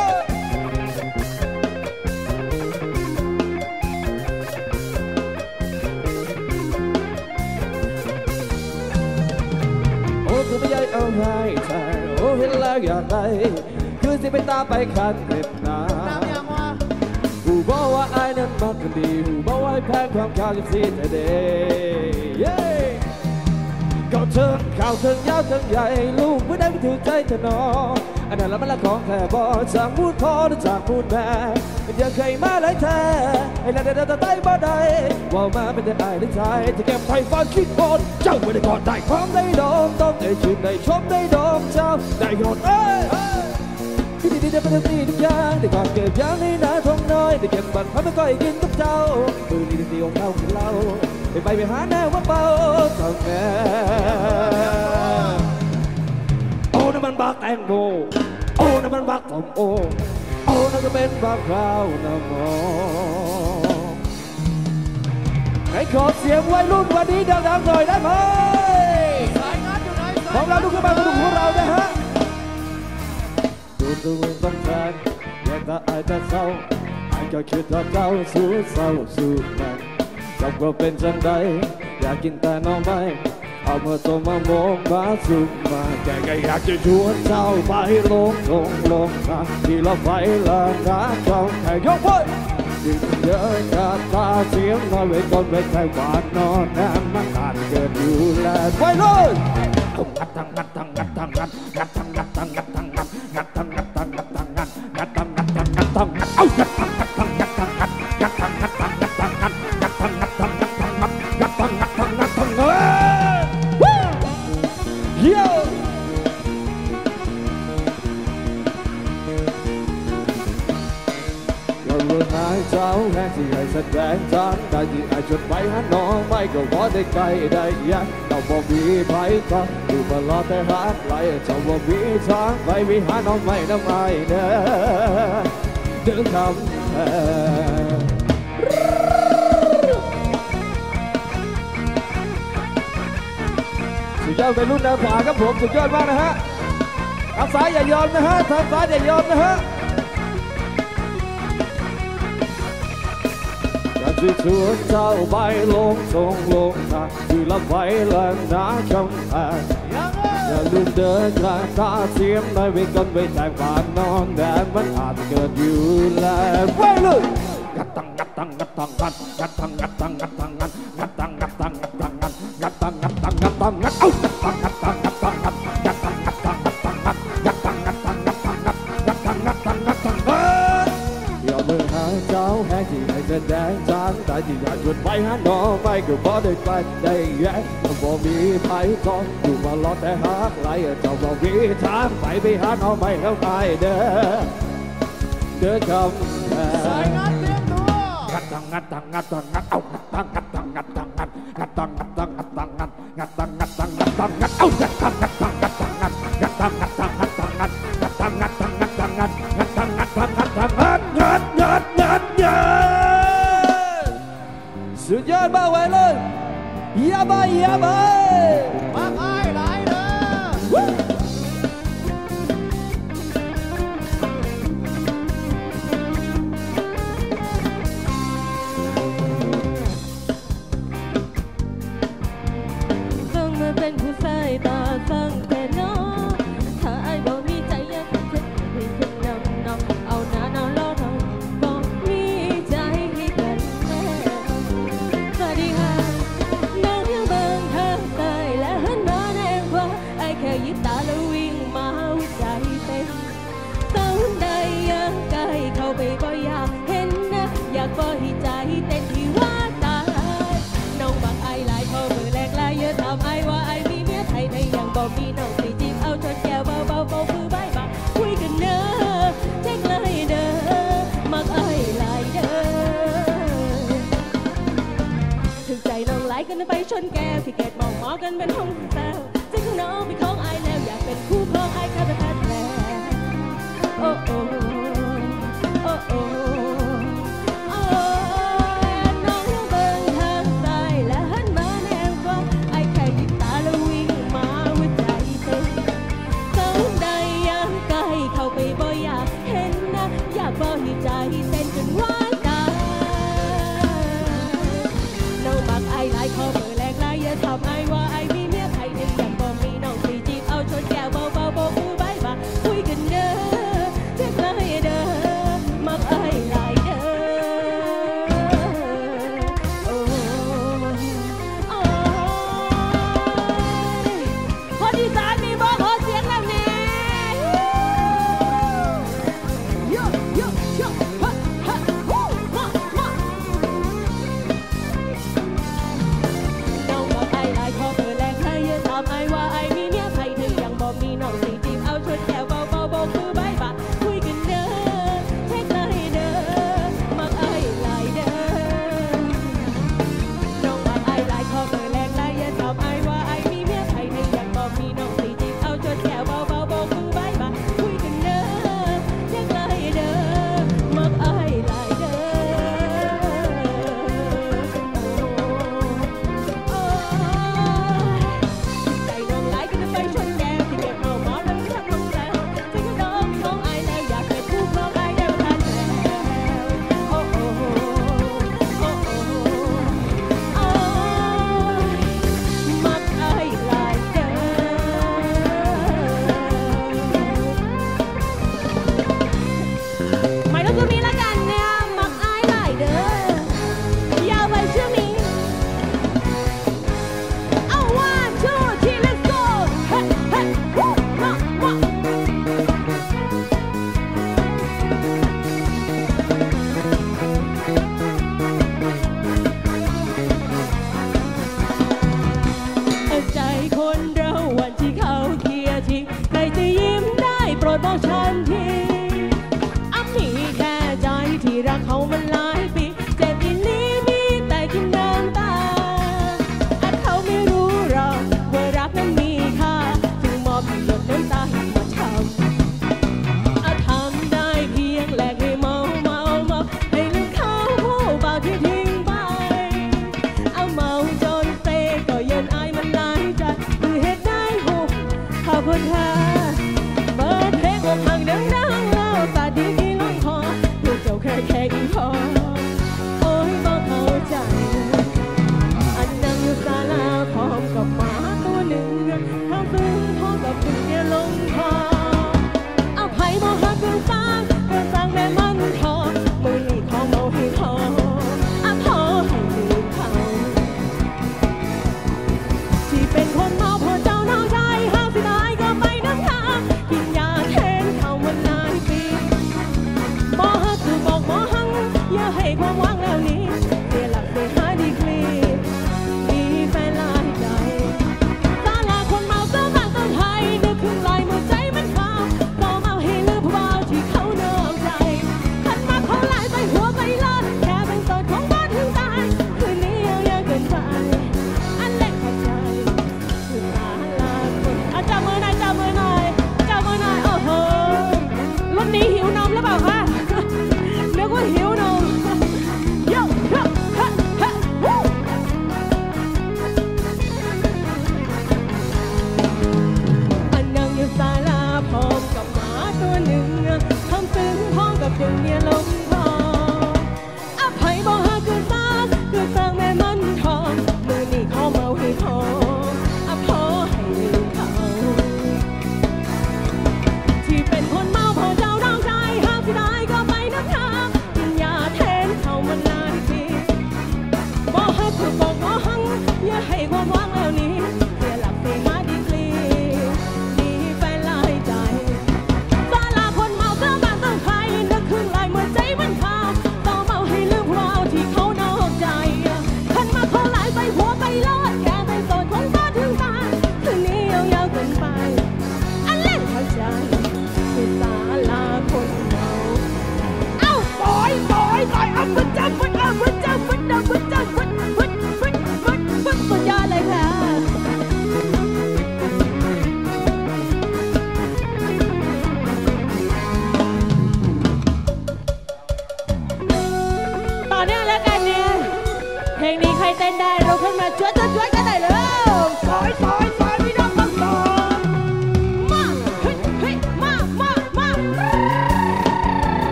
Speaker 3: โอ้คือไม่ใหญ่เอาไงใช่โอ้เห็นแล้วอยากได้คือสิไปตาไปขันเด็ดนากูบอกว่าไอ้นั้นมันก็ดีกูบอกว่าแพ้ความข่าวจะซีแต่เด็กก็เชิงข่าวเชิงยาวเชิงใหญ่ลูกไม่ได้ไม่ถือใจเธอน้องอันนั้นแล้วมันละของแค่บ่จากมูดพ่อหรือจากมูดแม่มันยังเคยมาเลยแท้ไอ้ละเดินแต่ใต้บ่ได้ว่ามาเป็นแต่ไอ้ได้ใจจะเก็บไฟฟ้าคิดโอนเจ้าไม่ได้กอดได้พร้อมได้ดมต้องได้ชื่นได้ชมได้ดมเจ้าได้หยดเอ้ยที่ดีๆจะเป็นตีทุกอย่างได้กอดเก็บอย่างนี้นะทงน้อยได้เก็บบัตรพันไม่ก้อยกินกับเจ้ามือดีดีของเราคือเราไปไปไปหาแนวว่าเบาทำแน่โอ้น้ำมันบักแตงโมโอ้น้ำมันบักผมโอ้โอ้นั่นก็เป็นบักคราวน้ำมองให้ขอเสียงวัยรุ่นวันนี้ดังๆหน่อยได้ไหมของเราทุกคนมาสนุกของเรานะฮะดูดูต้องแทนอยากจะอายจะเศร้าอายก็คิดว่าเจ้าสู้เศร้าสู้แรงจับก็เป็นจังใดอยากกินแต่น้องไม่เอาเมื่อตัวมาโมงมาสุกมาแกก็อยากจะชวนเจ้าไปลงลงลงทางที่เราไฟละนะเจ้าแค่ยกไว้ดึงเดินกาตาเสียงน้อยไว้ก่อนไว้ใครหวานนอนแนมมันอาจเกิดอยู่แล้วไปเลยงัดตังงัดตังงัดตังงัดงัดตังงัดตังงัดตังงัดงัดตังงัดตังงัดตังงัดงัดตังงัดตังงัดตังงัดเอางัดตังงัดตังงัดตังงัดงัดตังงัดตังงัดตังงัดงัดตังงัดตังงัดตังงัดงัดตังงัดตังงัดตังเอ้ยเย้เมื่อหายเจ้าแห่งที่ให้แสดงทางได้ที่ไอจดไปหาน้องไม่ก็พอได้ไกลได้ยักเราบอกมีไผ่ก็ดูมาล้อแต่หาไหลเจ้าบอกมีทางไปวิหาน้องไม่น้ำไอเด้อเดินคำสุดยอดเป็นรุ่นแนวขวาครับผมสุดยอดมากนะฮะทางซ้ายอย่ายอมนะฮะทางซ้ายอย่ายอมนะฮะที่สวนเจ้าใบลงทรงลงทางที่ละไว้ละน้ากำแพงอย่าลืมเดินกลางตาเสียมไม่ไว้กันไว้แต่ฝากนอนแดดมันอาจเกิดอยู่แล้วไว้เลยงัดตังงัดตังงัดตังงัดงัดตังงัดตังงัดตังงัดงัดตังงัดตังงัดตังงัดงัดตังงัดตังงัดตังงัดเอ้างัดตังงัดตังงัดตังงัดงัดตังงัดตังงัดตังงัดงัดตังงัดตังงัดตังงัดงัดตังงัดตังงัดตังงัดอย่าเมื่อหาเจ้าแห่งที่ให้แสดงทางแต่ที่อยากชวนไปหาน้องไม่ก็พอได้ไปได้แย่ก็บอกมีไผ่ก็อยู่มาล้อแต่หาไหลเจ้าบอกมีทางไปไปหาน้องไม่แล้วไปเด้อเดินคำสายงานเตรียมตัวงัดตังงัดตังงัดตังงัดเอางัดตังงัดตังงัดตังงัดงัดตังงัดตังงัดตังงัดงัดตังงัดตังงัดตังงัดเอางัดตังงัดตังงัดตังงัดงัดตังงัดตังงัดตังงัดงัดตังงัดตังงัดตังงัดงัดตังงัดตังงัดตังงัดงัดงัดงัดงัดสุดยอดมากไว้เลยยาบายยาบายมากไอ้หลายเด้อ
Speaker 4: เป็นผู้ชายตาฟังแต่น้องถ้าไอ้บ่มีใจยังคงเจ็บให้ขึ้นนำน้องเอาหน้าเอาล้อน้องบ่มีใจให้กันแน่สวัสดีค่ะน้องยังเบิ่งทางใต้และหันมาแนงกว่าไอ้แค่ยิบตาแล้ววิ่งมาหัวใจเต้นตอนใดยังใกล้เข้าไปบ่อยากเห็นนะอยากบ่ให้ใจเต้นที่ว่าตายน้องบักไอ้หลายข้อมือแรกลายเยอะทำไอ้ว่าไอ้มีเมียไทยในอย่างบอกมีน้องสิจีบเอาชนแก้วเบาเบาเบาคือใบบักคุยกันเด้อเช็คเลยเด้อมักไอ้หลายเด้อถึงใจน้องหลายกันไปชนแก้วที่เกตมองมอกันเป็นห้องแซวใจของน้องเป็นของไอ้แล้วอยากเป็นคู่ครองไอ้ข้าไปพัดแลโอ้โอ้โอ้โอ้บ่ให้ใจเต้นจนว่าตายน้องมักไอ้หลายข้อมือแรงลายอย่าทำไอ้ว่าไอ้มีเมียไทย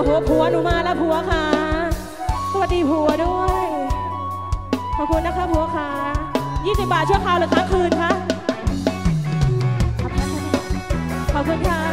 Speaker 6: ผัวผัวหนูมาแล้วผัวค่ะสวัสดีผัวด้วยขอบคุณนะคะผัวค่ะยี่สิบบาทชั่วคราวหรือค้างคืนคะขอบคุณค่ะ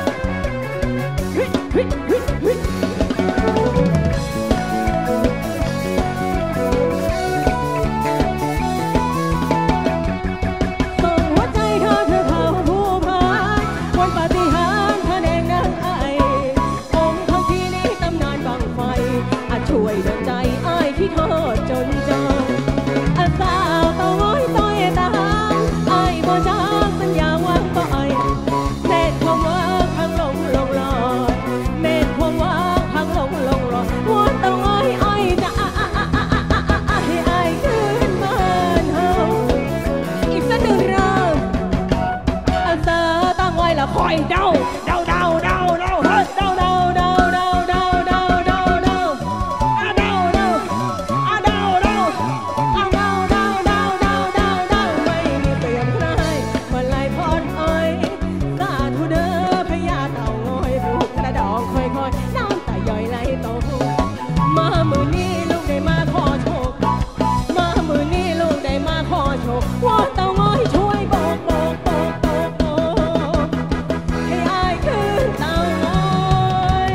Speaker 6: ส่งหัวใจเธอเธอเขาผู้พานวันปาฏิหาริย์เธอเองนางไอองค์ทั้งที่นี้ตำนานบังไฟอาจช่วยเดินใจไอ้ที่เธอจนจนอาสาวเต้าง้อยต้อยตาไอ้บ่จ้าสัญญาวางต่อยเม็ดความว่าพังลงลงลอยเม็ดความว่าพังลงลงลอยหัวเต้าง้อยไอ้จะให้ไอ้ขึ้นบ้านเฮาอีกสักหนึ่งรอบอาสาวเต้าง้อยละคอยเดาเดาเดาเดาเดาเฮ้ยเดาเดาเดาเดาเดาเดาเดาเดาอ่ะเดาเดาอ่ะเดาเดาอ่ะเดาเดาเดาเดาเดาเดาไม่มีเปลี่ยนใครมาไล่พอดอ้อยสาธุเด้อพญาเต่างอยผูกกระดองค่อยๆน้ำตาย่อยไหลโตมามือนี้ลูกได้มาขอโชคมามือนี้ลูกได้มาขอโชคว่าเต่างอยช่วยบอกบอกบอกบอกบอกให้อายคือเต่างอย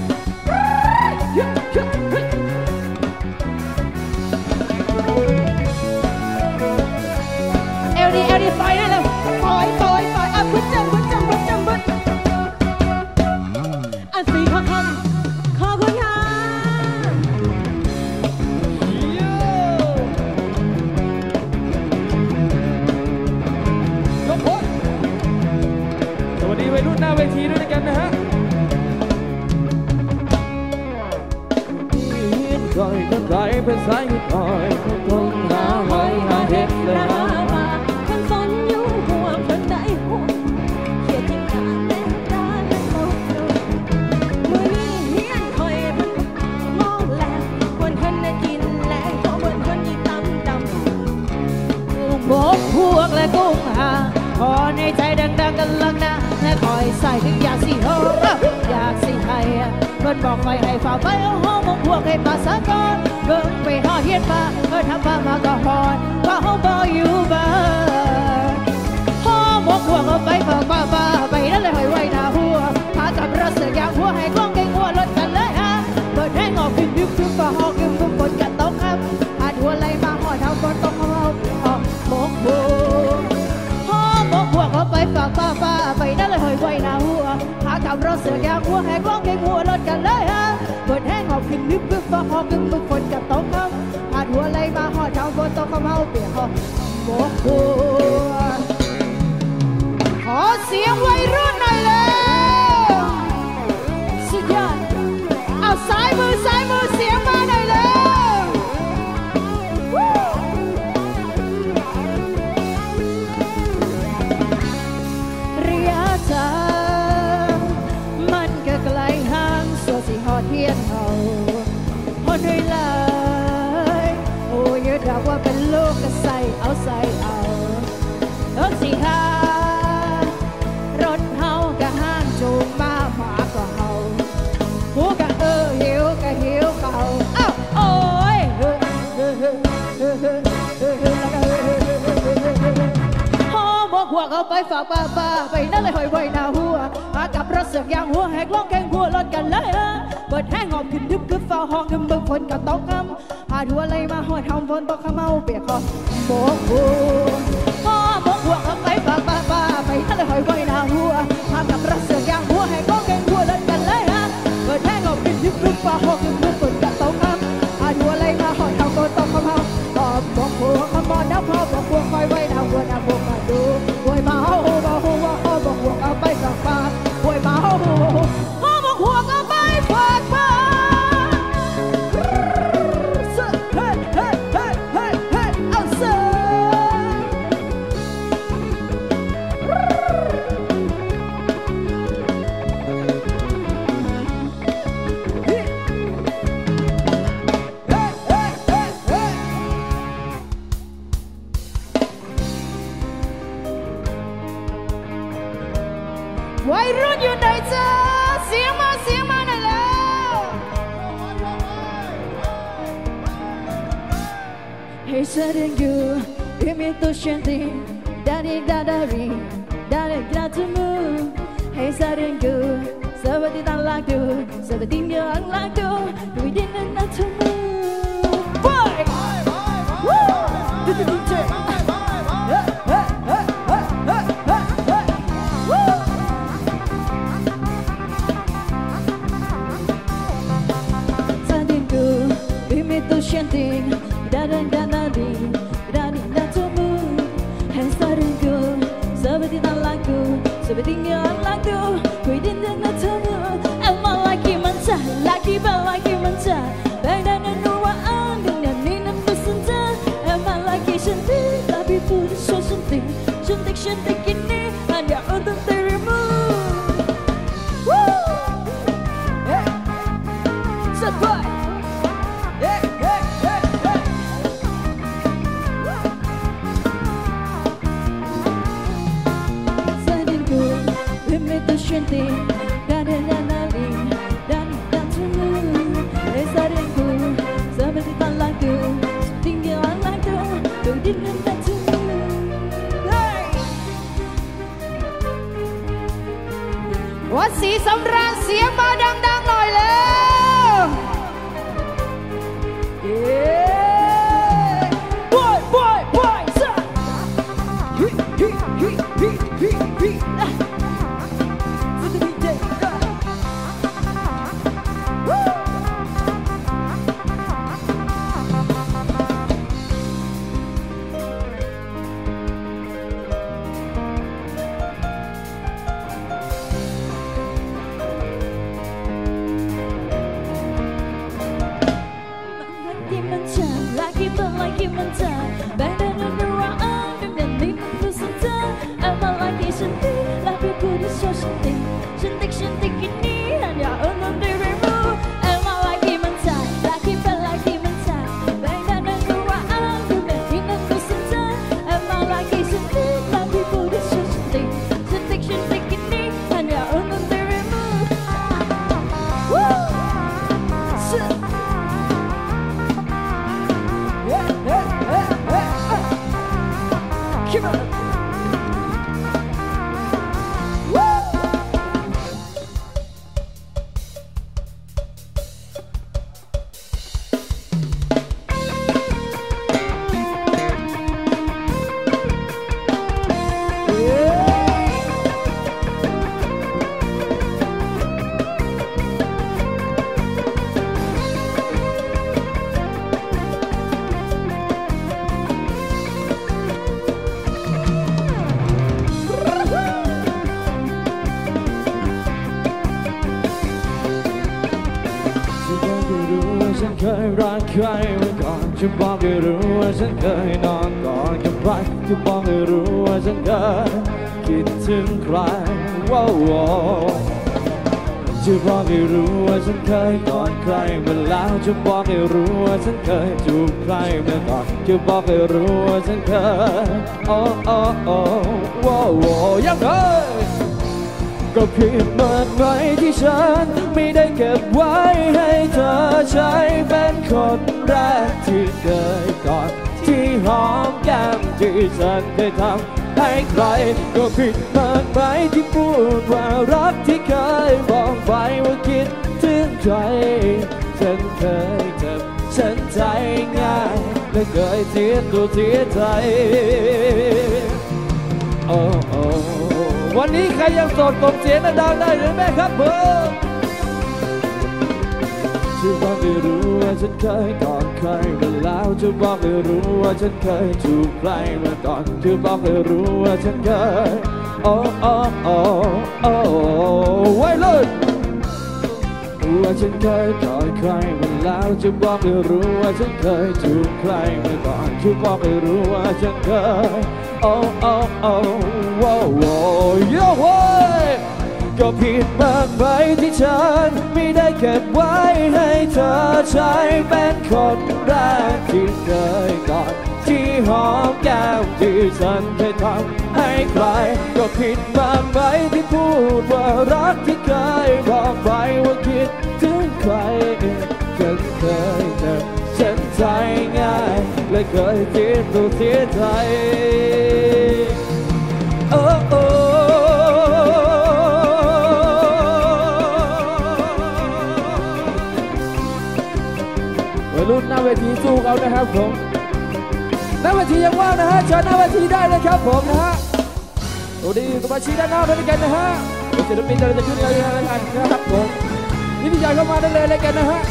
Speaker 6: เอลดีเอลดีปล่อยได้เลยปล่อยปล่อยปล่อยอ่ะบึ้ดจังบึ้ดจังบึ้ดจังบึ้ดอ่ะสี่ข้อคำขอบคุณค่ะยกโพสสวัสดีวัยรุ่นหน้าเวทีด้วยกันนะฮะ
Speaker 3: ยินก่อยก็ไกลเป็นสายก่อยคงหาไว้หาเห็ดเลยหามา
Speaker 6: คนสนอยู่ห่วงคนใดห่วงเขียดทิ้งตาแม่ตาแม่ตกลงมือนี้เฮียนคอยเพิ่นมองแลคนเพิ่นน่ะกินแลขอเพิ่นคนยี่ตำดำ
Speaker 4: บกพวกและกุ้งหาขอในใจดังๆกันลังนะและคอยใส่ถึงอยากสิโฮอยากสิให้เพิ่นบอกไปให้ฝ่าไปเอาห้องมงพวกให้ภาษากรเบิ่งไปหอดเฮียนมาเพิ่นทำมามาก็หอดว่าเฮาบ่อยู่บ้านห้องมงพวกเอาไปฝากป้าป้าไปนั่นเลยห้อยไว้หน้าหัวพากับรถเสือยางหัวให้กล้องเก่งหัวรถกันเลยฮะเปิดให้งอกขึ้นดึกดึกฝ่าห้องขึ้นทุกคนกันตกครับหาดหัวไหลมาหอดเท้าคนตกของเราออกมงพวกบอกพวกเขาไปฝากป้าป้าไปนั่นเลยหอยไว้หน้าหัวหากับรถเสือยางหัวให้กล้องเก่งหัวรถกันเลยฮะเปิดแห้งออกขึ้นนึกบึ้งฟ้าหอกกึ่งบึ้งฝนกับตกคำหาดหัวไหลมาหอดเท้าฝนตกคำเฮาเปียกหอดบอกพวกขอเสียงวัยรุ่นหน่อยเลยสุดยอดเอาซ้ายมือซ้ายมือเสียงมาหน่อยเลยมันก็ไกลห่างส่วนสิหอดเทียนเฮาหอดด้วยลายโอ้ยดอกว่าเป็นลูกก็ใส่เอาใส่เอารถสิหารถเฮาก็ห้างจูงมาหมาก็เฮาหัวก็เออหิวก็หิวเขาอ้าวโอ้ยเฮ้เฮ้เฮ้เฮ้เฮ้เฮ้เฮ้แล้วก็เฮ้เฮ้เฮ้เฮ้เฮ้พ่อบอกหัวเขาไปฝากป้าป้าไปนั่นเลยหอยไว้หน้าหัวหากับรถเสือกยางหัวแหกล้องแข่งหัวรถกันเลยฮะเปิดแห้งออกขึ้นดึบกึบฟ้าห้องกึมบึงฝนกับตกคำหาดหัวไหลมาหอดเท้าฝนตกขมเมาเปียกคอบอกหัวพ่อบอกหัวเขาไปฝากป้าป้าไปนั่นเลยหอยไว้หน้าหัวหากับรถเสือกยางหัวแหกล้องแข่งหัวรถกันเลยฮะเปิดแห้งออกขึ้นดึบกึบฟ้าห้องกึมบึงฝนกับตกคำหาดหัวไหลมาหอดเท้าฝนตกขมเมาบอกหัวขมอนแล้วพ่อบอกหัวคอยไว้หน้าหัวหน้าหัวมาดูหวยมาเอาบอกหัวเอาบอกหัวเอาไปฝากป้าหวยมาเอาพ่อบอกหัวเอาไปฝากป้าเฮ้เฮ้เฮ้เฮ้เฮ้เอาเสือ Pensare you, io mi sto scendendo, dari dari, dari gratumu. Pensare you, seperti tak laku, seperti dia laku, tapi dia nak temu. Boy, woo, itu D J. Sadinku, io mi sto scendendo, dari dari, dari gratumu. Pensare you, seperti tak laku, seperti dia laku, kui dia nak temu. Emang lagi manja, lagi bal lagi manja, badan dan nuaan dengan minum bersenja. Emang lagi cantik, tapi pun so cantik, cantik cantik ini hanya untuk dirimu. Woo, hey, sad boy, hey, hey, hey, hey. Sadinku, imi tu cantik, dari dari dari temu. Hey sadinku, seperti tak laku, seperti dia laku, kau di mana temu. Hey,
Speaker 6: วัดศรีสำราญเสียงมาดังๆหน่อยเลย
Speaker 4: yeah, boy, boy, boy, sir. Hi, hi, hi, hi, hi, hi. To the D J. Woo.
Speaker 3: เคยรักใครมาก่อนจะบอกให้รู้ว่าฉันเคยนอนกอดกับใครจะบอกให้รู้ว่าฉันเคยคิดถึงใครว้าวจะบอกให้รู้ว่าฉันเคยกอดใครมาแล้วจะบอกให้รู้ว่าฉันเคยจูบใครมาก่อนจะบอกให้รู้ว่าฉันเคยโอ้โอ้โอ้ว้าวยังเคยก็ผิดมากไปที่ฉันไม่ได้เก็บไว้ให้เธอใช้เป็นคนแรกที่เคยกอดที่หอมแก้มที่ฉันเคยทำให้ใครก็ผิดมากไปที่พูดว่ารักที่เคยบอกไปว่าคิดถึงใครฉันเคยเจ็บฉันใจง่ายและเคยเสียตัวเสียใจโอ้โอ้วันนี้ใครยังโสดกดเสียงดังได้หรือไม่ครับเพื่อนจะบอกให้รู้ว่าฉันเคยกอดใครมาแล้วจะบอกให้รู้ว่าฉันเคยจูบใครมาก่อนจะบอกให้รู้ว่าฉันเคยโอ้โอ้โอ้โอ้ไว้เลยว่าฉันเคยกอดใครมาแล้วจะบอกให้รู้ว่าฉันเคยจูบใครมาก่อนจะบอกให้รู้ว่าฉันเคยโอ้โอ้โอ้ว้าวโย่เว้ยก็ผิดมากไปที่ฉันไม่ได้เก็บไว้ให้เธอใช้เป็นคนแรกที่เคยกอดที่หอมแก้มที่ฉันเคยทำให้ใครก็ผิดมากไปที่พูดว่ารักที่เคยบอกไปว่าคิดถึงใครฉันเคยเจ็บฉันใจง่ายและเคยเจ็บตัวเสียใจโอ้โอ้วัยรุ่นหน้าเวทีสู้เขานะครับผมหน้าเวทียังว่างนะฮะเชิญหน้าเวทีได้เลยครับผมนะฮะสวัสดีสมาชิกด้านหน้าด้วยกันนะฮะศิลปินเราจะขึ้นอะไรกันนะครับผมนี่พี่ใหญ่เข้ามาได้เลยเลยกันนะฮะ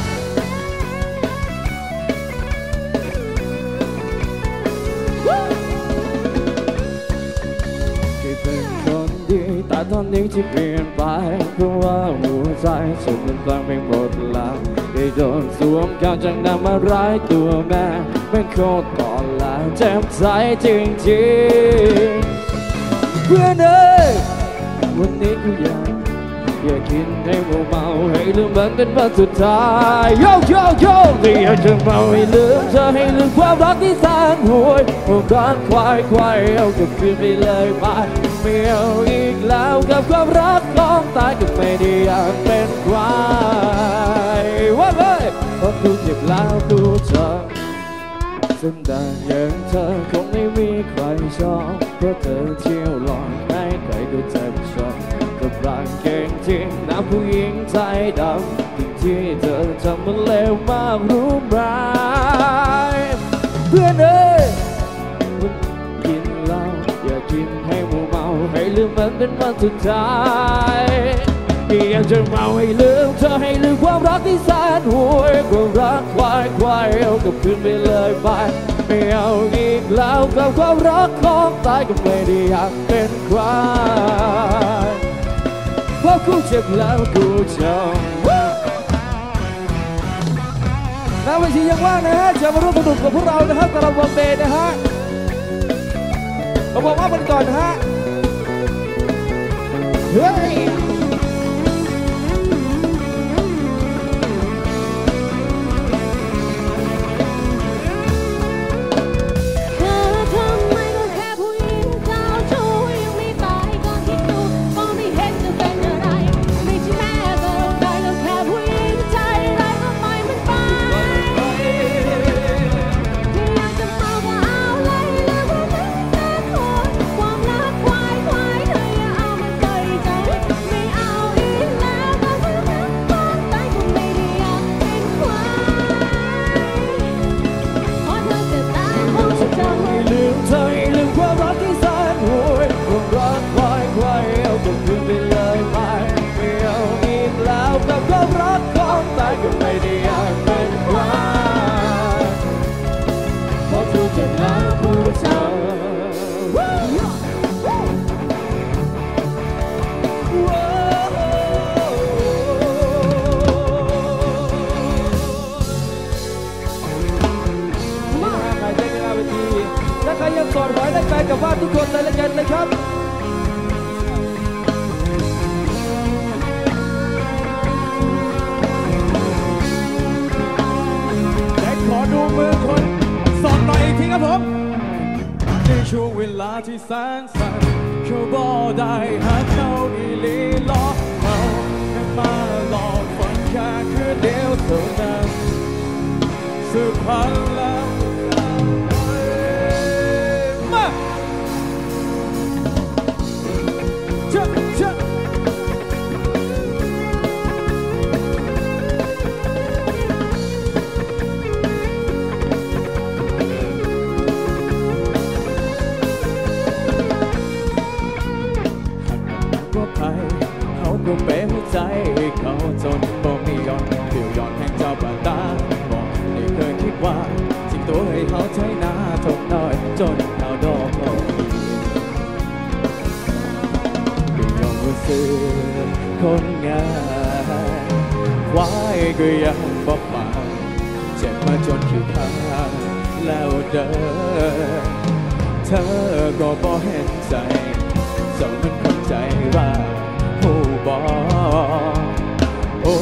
Speaker 3: ที่เป็นคนดีแต่ตอนนี้ที่เปลี่ยนไปเพราะว่าหัวใจฉันมันฟังไปหมดแล้วได้โดนสวมกาวจากน้ำมาร้ายตัวแม่เป็นโคตรต่อแล้วเจ็บใจจริงๆเพื่อนเอ้ยวันนี้กูอยากอยากกินให้เมาเมาให้ลืมมันเป็นวันสุดท้ายโยโยโย่ที่อยากจะเมาให้ลืมเธอให้ลืมความรักที่แสนห่วยความรักควายควายเอากลับคืนไปเลยไปไม่เอาอีกแล้วกับความรักของตายก็ไม่ได้อยากเป็นควายว่าเลยเพราะกูเจ็บแล้วกูจำสันดานอย่างเธอคงไม่มีใครชอบเพราะเธอเที่ยวหลอกให้ใครก็เจ็บชอบกับรักเก่งจริงนะผู้หญิงใจดำสิ่งที่เธอทำมันเลวมากรู้ไหมเพื่อนเอ้ยมันกินเหล้าอย่ากินให้มัวเมาให้ลืมมันเป็นวันสุดท้ายอยากจะเมาให้ลืมเธอให้ลืมความรักที่แสนห่วยความรักควายควายเอากลับคืนไปเลยไปไม่เอาอีกแล้วกับความรักของตายก็ไม่ได้อยากเป็นใครเพราะกูเจ็บแล้วกูจำณเวทียังว่างนะฮะจะมาร่วมสนุกกับพวกเรานะครับกับเราวงเบนนะฮะเราบอกว่ามันก่อนนะฮะเฮ้ยก่อนไว้ได้แฟนกับบ้านทุกคนเลยละกันนะครับและขอดูมือคนสอนหน่อยอีกทีครับผมในช่วงเวลาที่แสนสั้นเขาบอกได้หาเขาอีลีหลอกเขาแค่มาหลอกฝันแค่คืนเดียวเท่านั้นสุดพันแล้วก็เป็นหัวใจเขาจนบ่มีย้อนเดี่ยวย้อนแห่งเจ้าบ้านตาบอกไม่เคยคิดว่าจริงตัวให้เขาใช้หน้าทนน้อยจนเขาดอกเขาก็ยอมรู้สึกคนง่ายควายก็ยังบอกมาเจ็บมาจนคิวขาดแล้วเดินเธอก็บ่เห็นใจเจ้ามันคนใจร้ายผู้บอกโอ้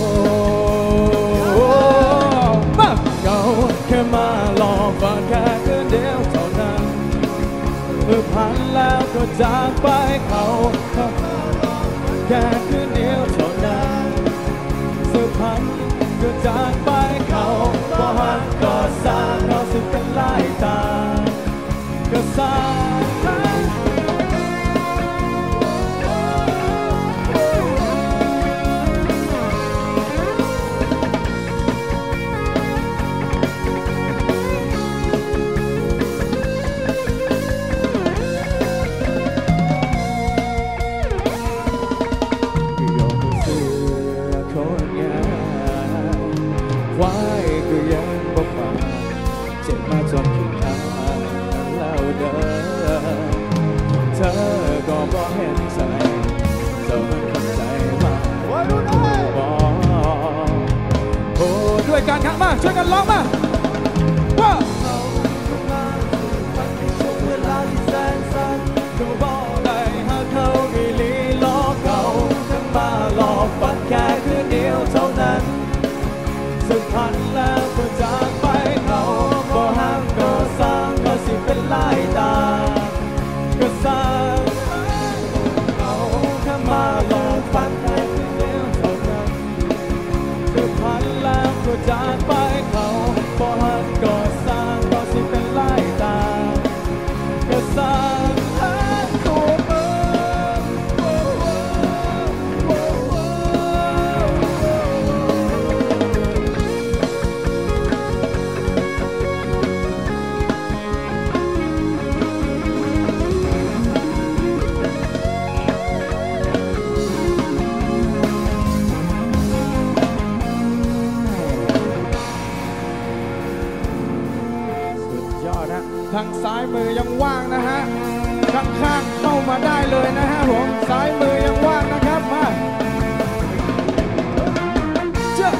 Speaker 3: มาเขาแค่มาหลอกฝันแค่คืนเดียวเท่านั้นเมื่อผ่านแล้วก็จากไปเขาแค่คืนเดียวเท่านั้นสุดพันก็จากไปเขาบ่หันก็สร้างเขาสึกกันหลายตาควายก็ยังบ่ฟังเจ็บมาจนขี้ขาดแล้วเด้อเธอก็บ่เห็นใจเธอมันเข้าใจมาบอกโอ้ด้วยการขับมาช่วยกันร้องมาว้าวเวลาที่แสนสั้นก็บอกได้หากเขาอีหลีหลอกเขาทั้งมาหลอกฝันแค่คืนเดียวเท่านั้นสักพันแล้วก็จากไปเขาบ่ห้ามก็สร้างก็สิเป็นลายตาก็สร้างเขาแค่มาหลอกฝันแค่คืนเดียวเท่านั้นสักพันแล้วก็จากไปเขาบ่ห้ามก็สร้างก็สิเป็นลายตาก็สร้างตัวเองทางซ้ายมือยังว่างนะฮะข้างๆเข้ามาได้เลยนะฮะผมซ้ายมือยังว่างนะครับมาเจ้า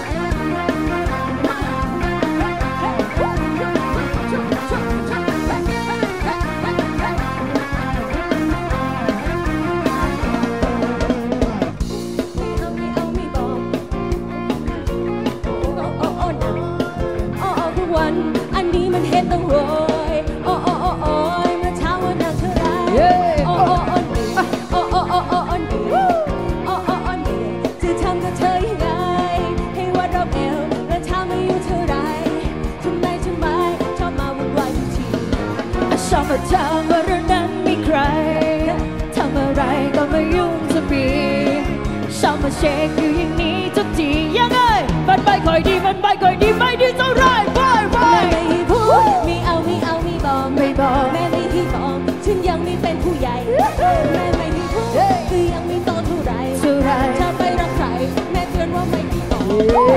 Speaker 6: อันนี้มันเห็นต้องโวยโอ้โอ้โอ้โอ้ยเมื่อเช้าวันนั้นเท่าไรโอ้โอ้โอ้นี่โอ้โอ้โอ้โอ้นี่โอ้โอ้โอ้นี่จะทำกับเธอยังไงให้วัดรอบเอวแล้วเช้ามาอยู่เท่าไรทำไมทำไมชอบมาวุ่นวายทุกทีชอบมาถามว่าเรื่องนั้นมีใครทำอะไรก็มายุ่งสักทีชอบมาเช็คอยู่อย่างนี้ทุกทียังไงมันไม่ค่อยดีมันไม่ค่อยดีไม่ดีเท่าไรแม่ไม่ให้พูดไม่เอาไม่เอาไม่บอกไม่บอกแม่ไม่ให้บอกฉันยังไม่เป็นผู้ใหญ่แม่ไม่ให้พูดคือยังไม่โตเท่าไรถ้าไปรักใครแม่เตือนว่าไม่ดีต่อ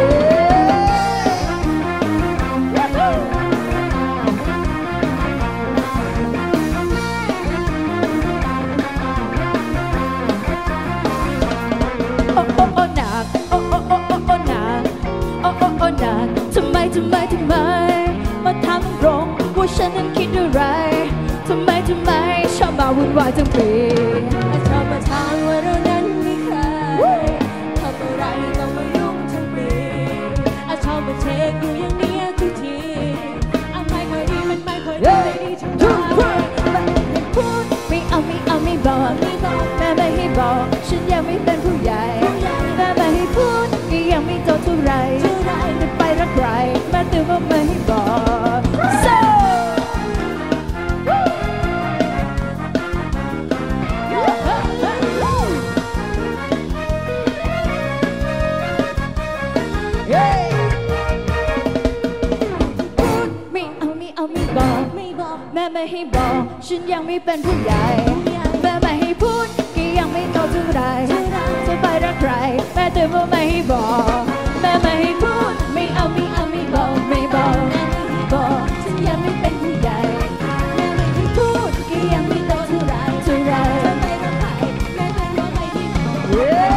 Speaker 6: โอ้โอ้โอ้หนักโอ้โอ้โอ้โอ้โอ้หนักโอ้โอ้โอ้หนักทำไมทำไมทำไมมาถามตรงว่าฉันนั้นคิดอะไรทำไมทำไมชอบมาวุ่นวายทั้งปีชอบมาถามว่าเรานั้นมีใครทำอะไรต้องมายุ่งทั้งปีชอบมาเช็คอยู่อย่างนี้ทุกทีไม่ค่อยดีมันไม่ค่อยดีไม่ดีทั้งนั้นไม่พูดไม่เอาไม่เอาไม่บอกแม่ไม่ให้บอกฉันยังไม่เป็นผู้ใหญ่แม่ไม่ให้พูดก็ยังไม่โตเท่าไรจะไปรักใครแม่เตือนว่าไม่ให้บอกแม่ไม่ให้บอกฉันยังไม่เป็นผู้ใหญ่แม่ไม่ให้พูดก็ยังไม่โตเท่าไรจะไปรักใครแม่เตือนว่าไม่ให้บอกแม่ไม่ให้พูดไม่เอาไม่เอาไม่บอกไม่บอกแม่ไม่ให้บอกฉันยังไม่เป็นผู้ใหญ่แม่ไม่ให้พูดก็ยังไม่โตเท่าไรเท่าไรจะไปรักใครแม่เตือนว่าไม่ให้บอก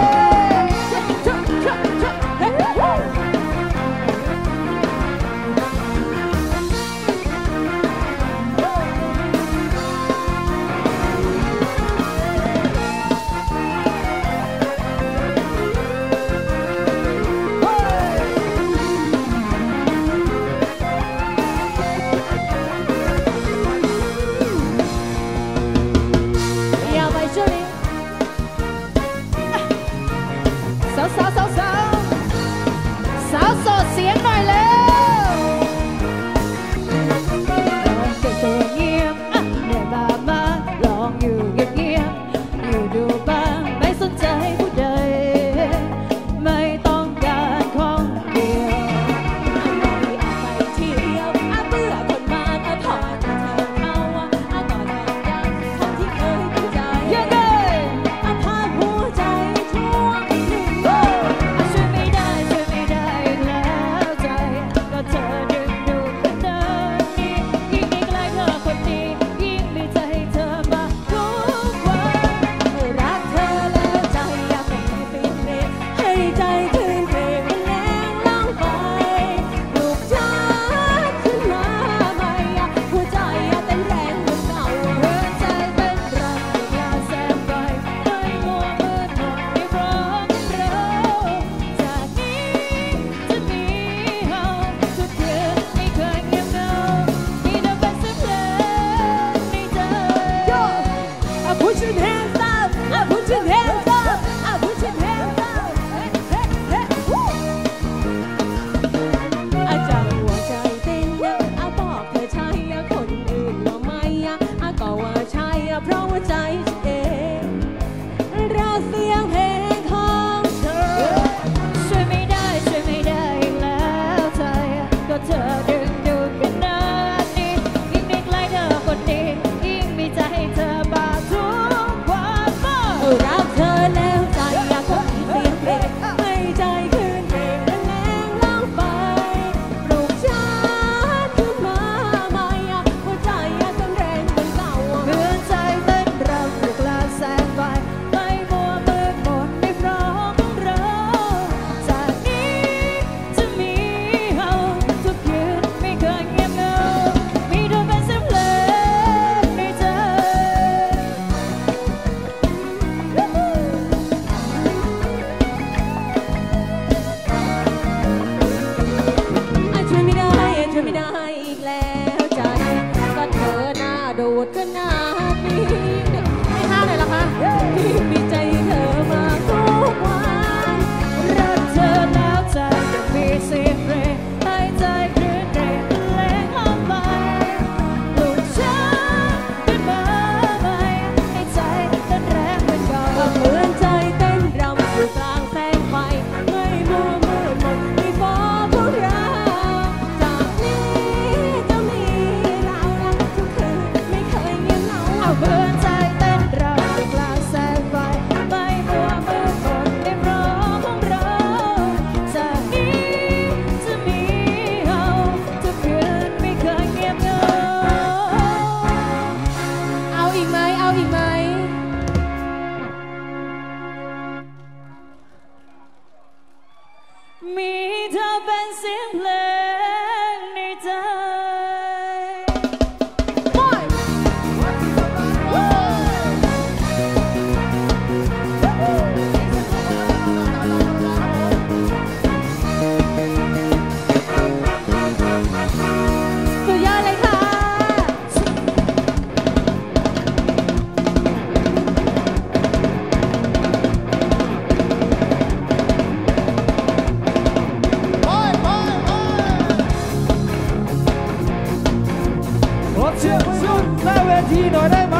Speaker 3: ทีหน่อยได้ไหม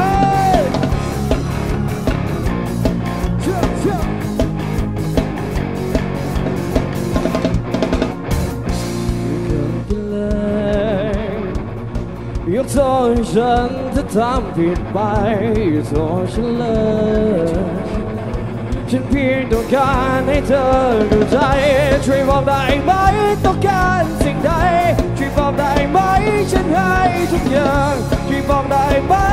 Speaker 3: เชื่อเชื่อยกโทษฉันถ้าทำผิดไปอย่าโทษฉันเลยฉันเพียงต้องการให้เธอดูใจช่วยบอกได้ไหมต้องการสิ่งใดช่วยบอกได้ไหมฉันให้ทุกอย่างช่วยบอกได้ไหม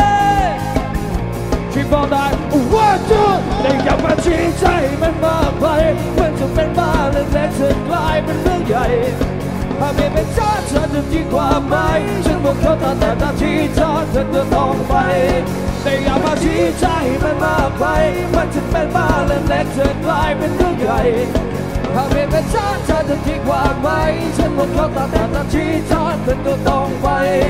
Speaker 3: ช่วยบอกได้ว่าจุดแต่อย่ามาชี้ใจมันมากไปมันจะเป็นบ้าเล็กๆเธอกลายเป็นเรื่องใหญ่หากไม่เป็นชาติฉันจะที่ความหมายฉันบอกเขาตาแต่ตาที่ชาติฉันจะต้องไปแต่อย่ามาชี้ใจมันมากไปมันจะเป็นบ้าเล็กๆเธอกลายเป็นเรื่องใหญ่หากไม่เป็นชาติฉันจะที่ความหมายฉันบอกเขาตาแต่ตาที่ชาติฉันจะต้องไป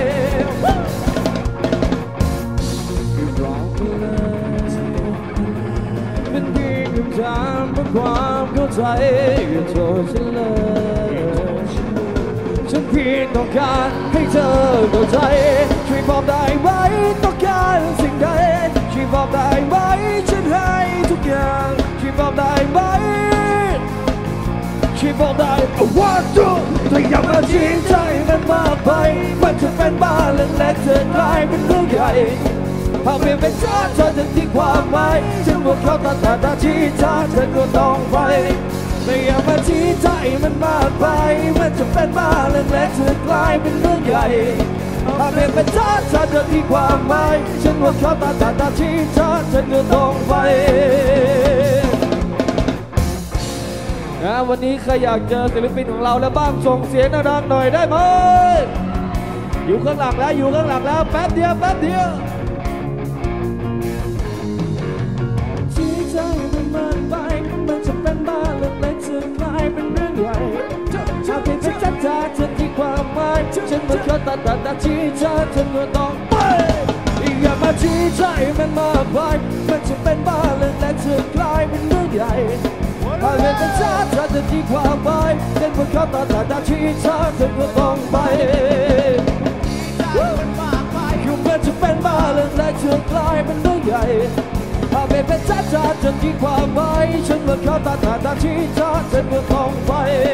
Speaker 3: เป็นเพียงคำถามเพื่อความเข้าใจอย่าโทษฉันเลยฉันเพียงต้องการให้เธอเข้าใจช่วยบอกได้ไหมต้องการสิ่งใดช่วยบอกได้ไหมฉันให้ทุกอย่างช่วยบอกได้ไหมช่วยบอกได้ว่าจุดแต่อย่ามาชี้ใจมันมากไปมันจะเป็นบ้าเล็กๆเธอกลายเป็นเรื่องใหญ่หากเปลี่ยนเป็นชาติเธอจะทิ้งความหมายฉันบอกเขาตาตาตาชี้ชาติเธอก็ต้องไปแต่อย่ามาชี้ใจมันมากไปมันจะเป็นบ้าเล็กๆเธอกลายเป็นเรื่องใหญ่หากเปลี่ยนเป็นชาติเธอจะทิ้งความหมายฉันบอกเขาตาตาตาชี้ชาติเธอก็ต้องไปวันนี้ใครอยากเจอศิลปินของเราแล้วบ้างส่งเสียงดังๆหน่อยได้ไหมอยู่ข้างหลังแล้วอยู่ข้างหลังแล้วแป๊บเดียวแป๊บเดียวชี้ใจมันมากไปมันจะเป็นบ้าเล็กๆจะกลายเป็นเรื่องใหญ่ถ้าเป็นชัดๆเธอที่ความหมายฉันมันก็ตัดตัดตัดชี้ชาฉันก็ต้องไปอย่ามาชี้ใจมันมากไปมันจะเป็นบ้าเล็กๆจะกลายเป็นเรื่องใหญ่ถ้าเป็นชาติเธอจะที่ความหมายฉันมันก็ตัดตัดตัดชี้ชาฉันก็ต้องไปอยู่มันจะเป็นบ้าเล็กๆจะกลายเป็นเรื่องใหญ่ถ้าไม่เป็นชาติจะที่ความหมายฉันมันก็ตัดตัดตัดชี้ชาฉันก็ต้องไป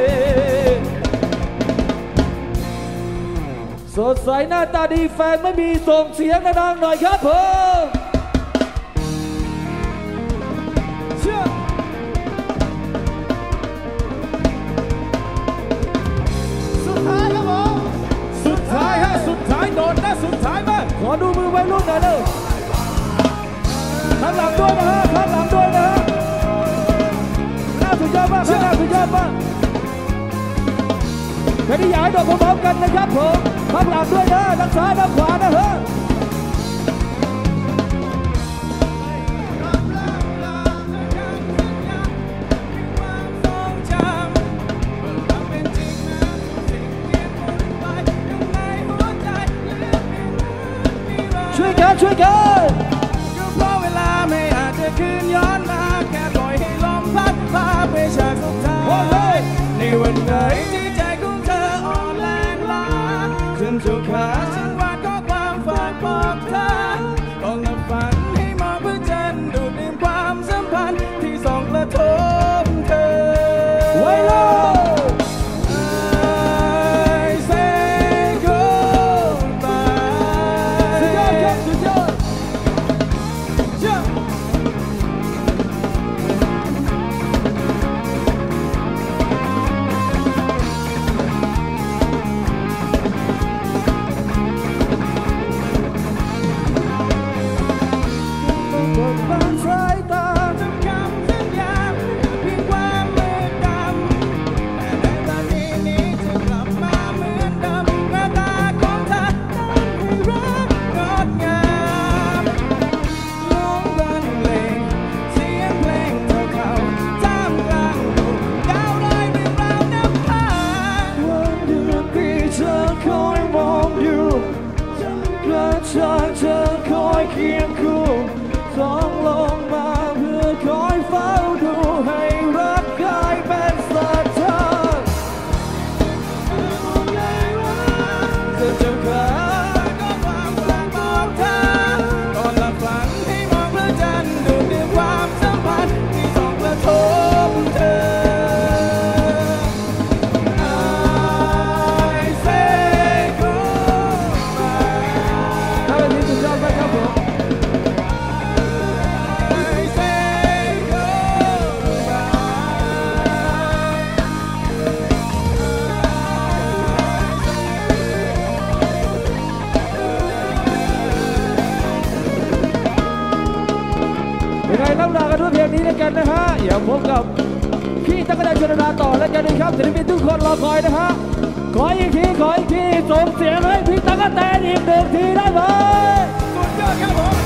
Speaker 3: สดใสหน้าตาดีแฟนไม่มีส่งเสียงดังๆหน่อยครับผมเชื่อสุดท้ายครับผมสุดท้ายฮะสุดท้ายโดนนะสุดท้ายมาขอดูมือไว้รุ่นหน่อยเร็วข้างหลังด้วยนะฮะข้างหลังด้วยนะฮะหน้าสุดยอดมากหน้าสุดยอดมากใครที่อยากให้โดดพร้อมๆกันนะครับผมข้างหลังด้วยนะด้านซ้ายด้านขวานะฮะช่วยกันช่วยกันก็เพราะเวลาไม่อาจจะคืนย้อนมาแค่ปล่อยให้ลมพัดพาไปจากสุดท้ายในวันไหนที่ใจของเธออ่อนแรงล้าจนจุกขาฉันวาดข้อความฝากบอกเธอต้องหลับฝันให้มองเพื่อจันดูดดื่มความสัมพันธ์ที่ส่องกระทบเธอไว้เลยอย่าพบกับพี่ตั๊กแตนชลดาต่อแล้วกันนะครับศิลปินทุกคนรอคอยนะฮะขออีกทีขออีกทีส่งเสียงให้พี่ตั๊กแตนอีกหนึ่งทีได้ไหมสุดยอดครับผม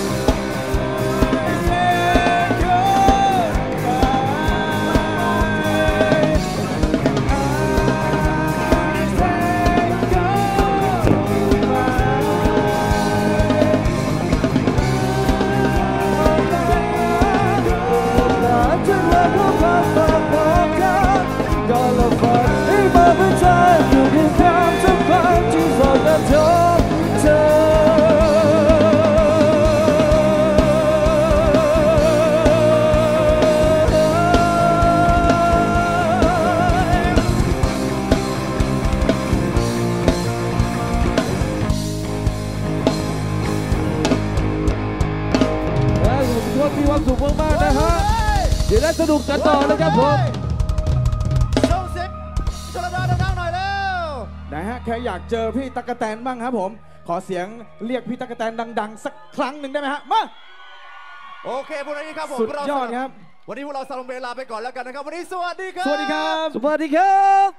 Speaker 3: มีความสุขมากๆนะฮะเดี๋ยวได้สนุกกันต่อนะครับผมส่งเสียงชลดาดังๆหน่อยแล้วนะฮะใครอยากเจอพี่ตั๊กแตนบ้างครับผมขอเสียงเรียกพี่ตั๊กแตนดังๆสักครั้งหนึ่งได้ไหมฮะมา
Speaker 5: โอเคพวกนี้ครับผม
Speaker 3: สุดยอดครับ
Speaker 5: วันนี้พวกเราซาลงเบลาไปก่อนแล้วกันนะครับวันนี้สวัสดีครับ
Speaker 3: สวัสดีครับสวัสดีครับ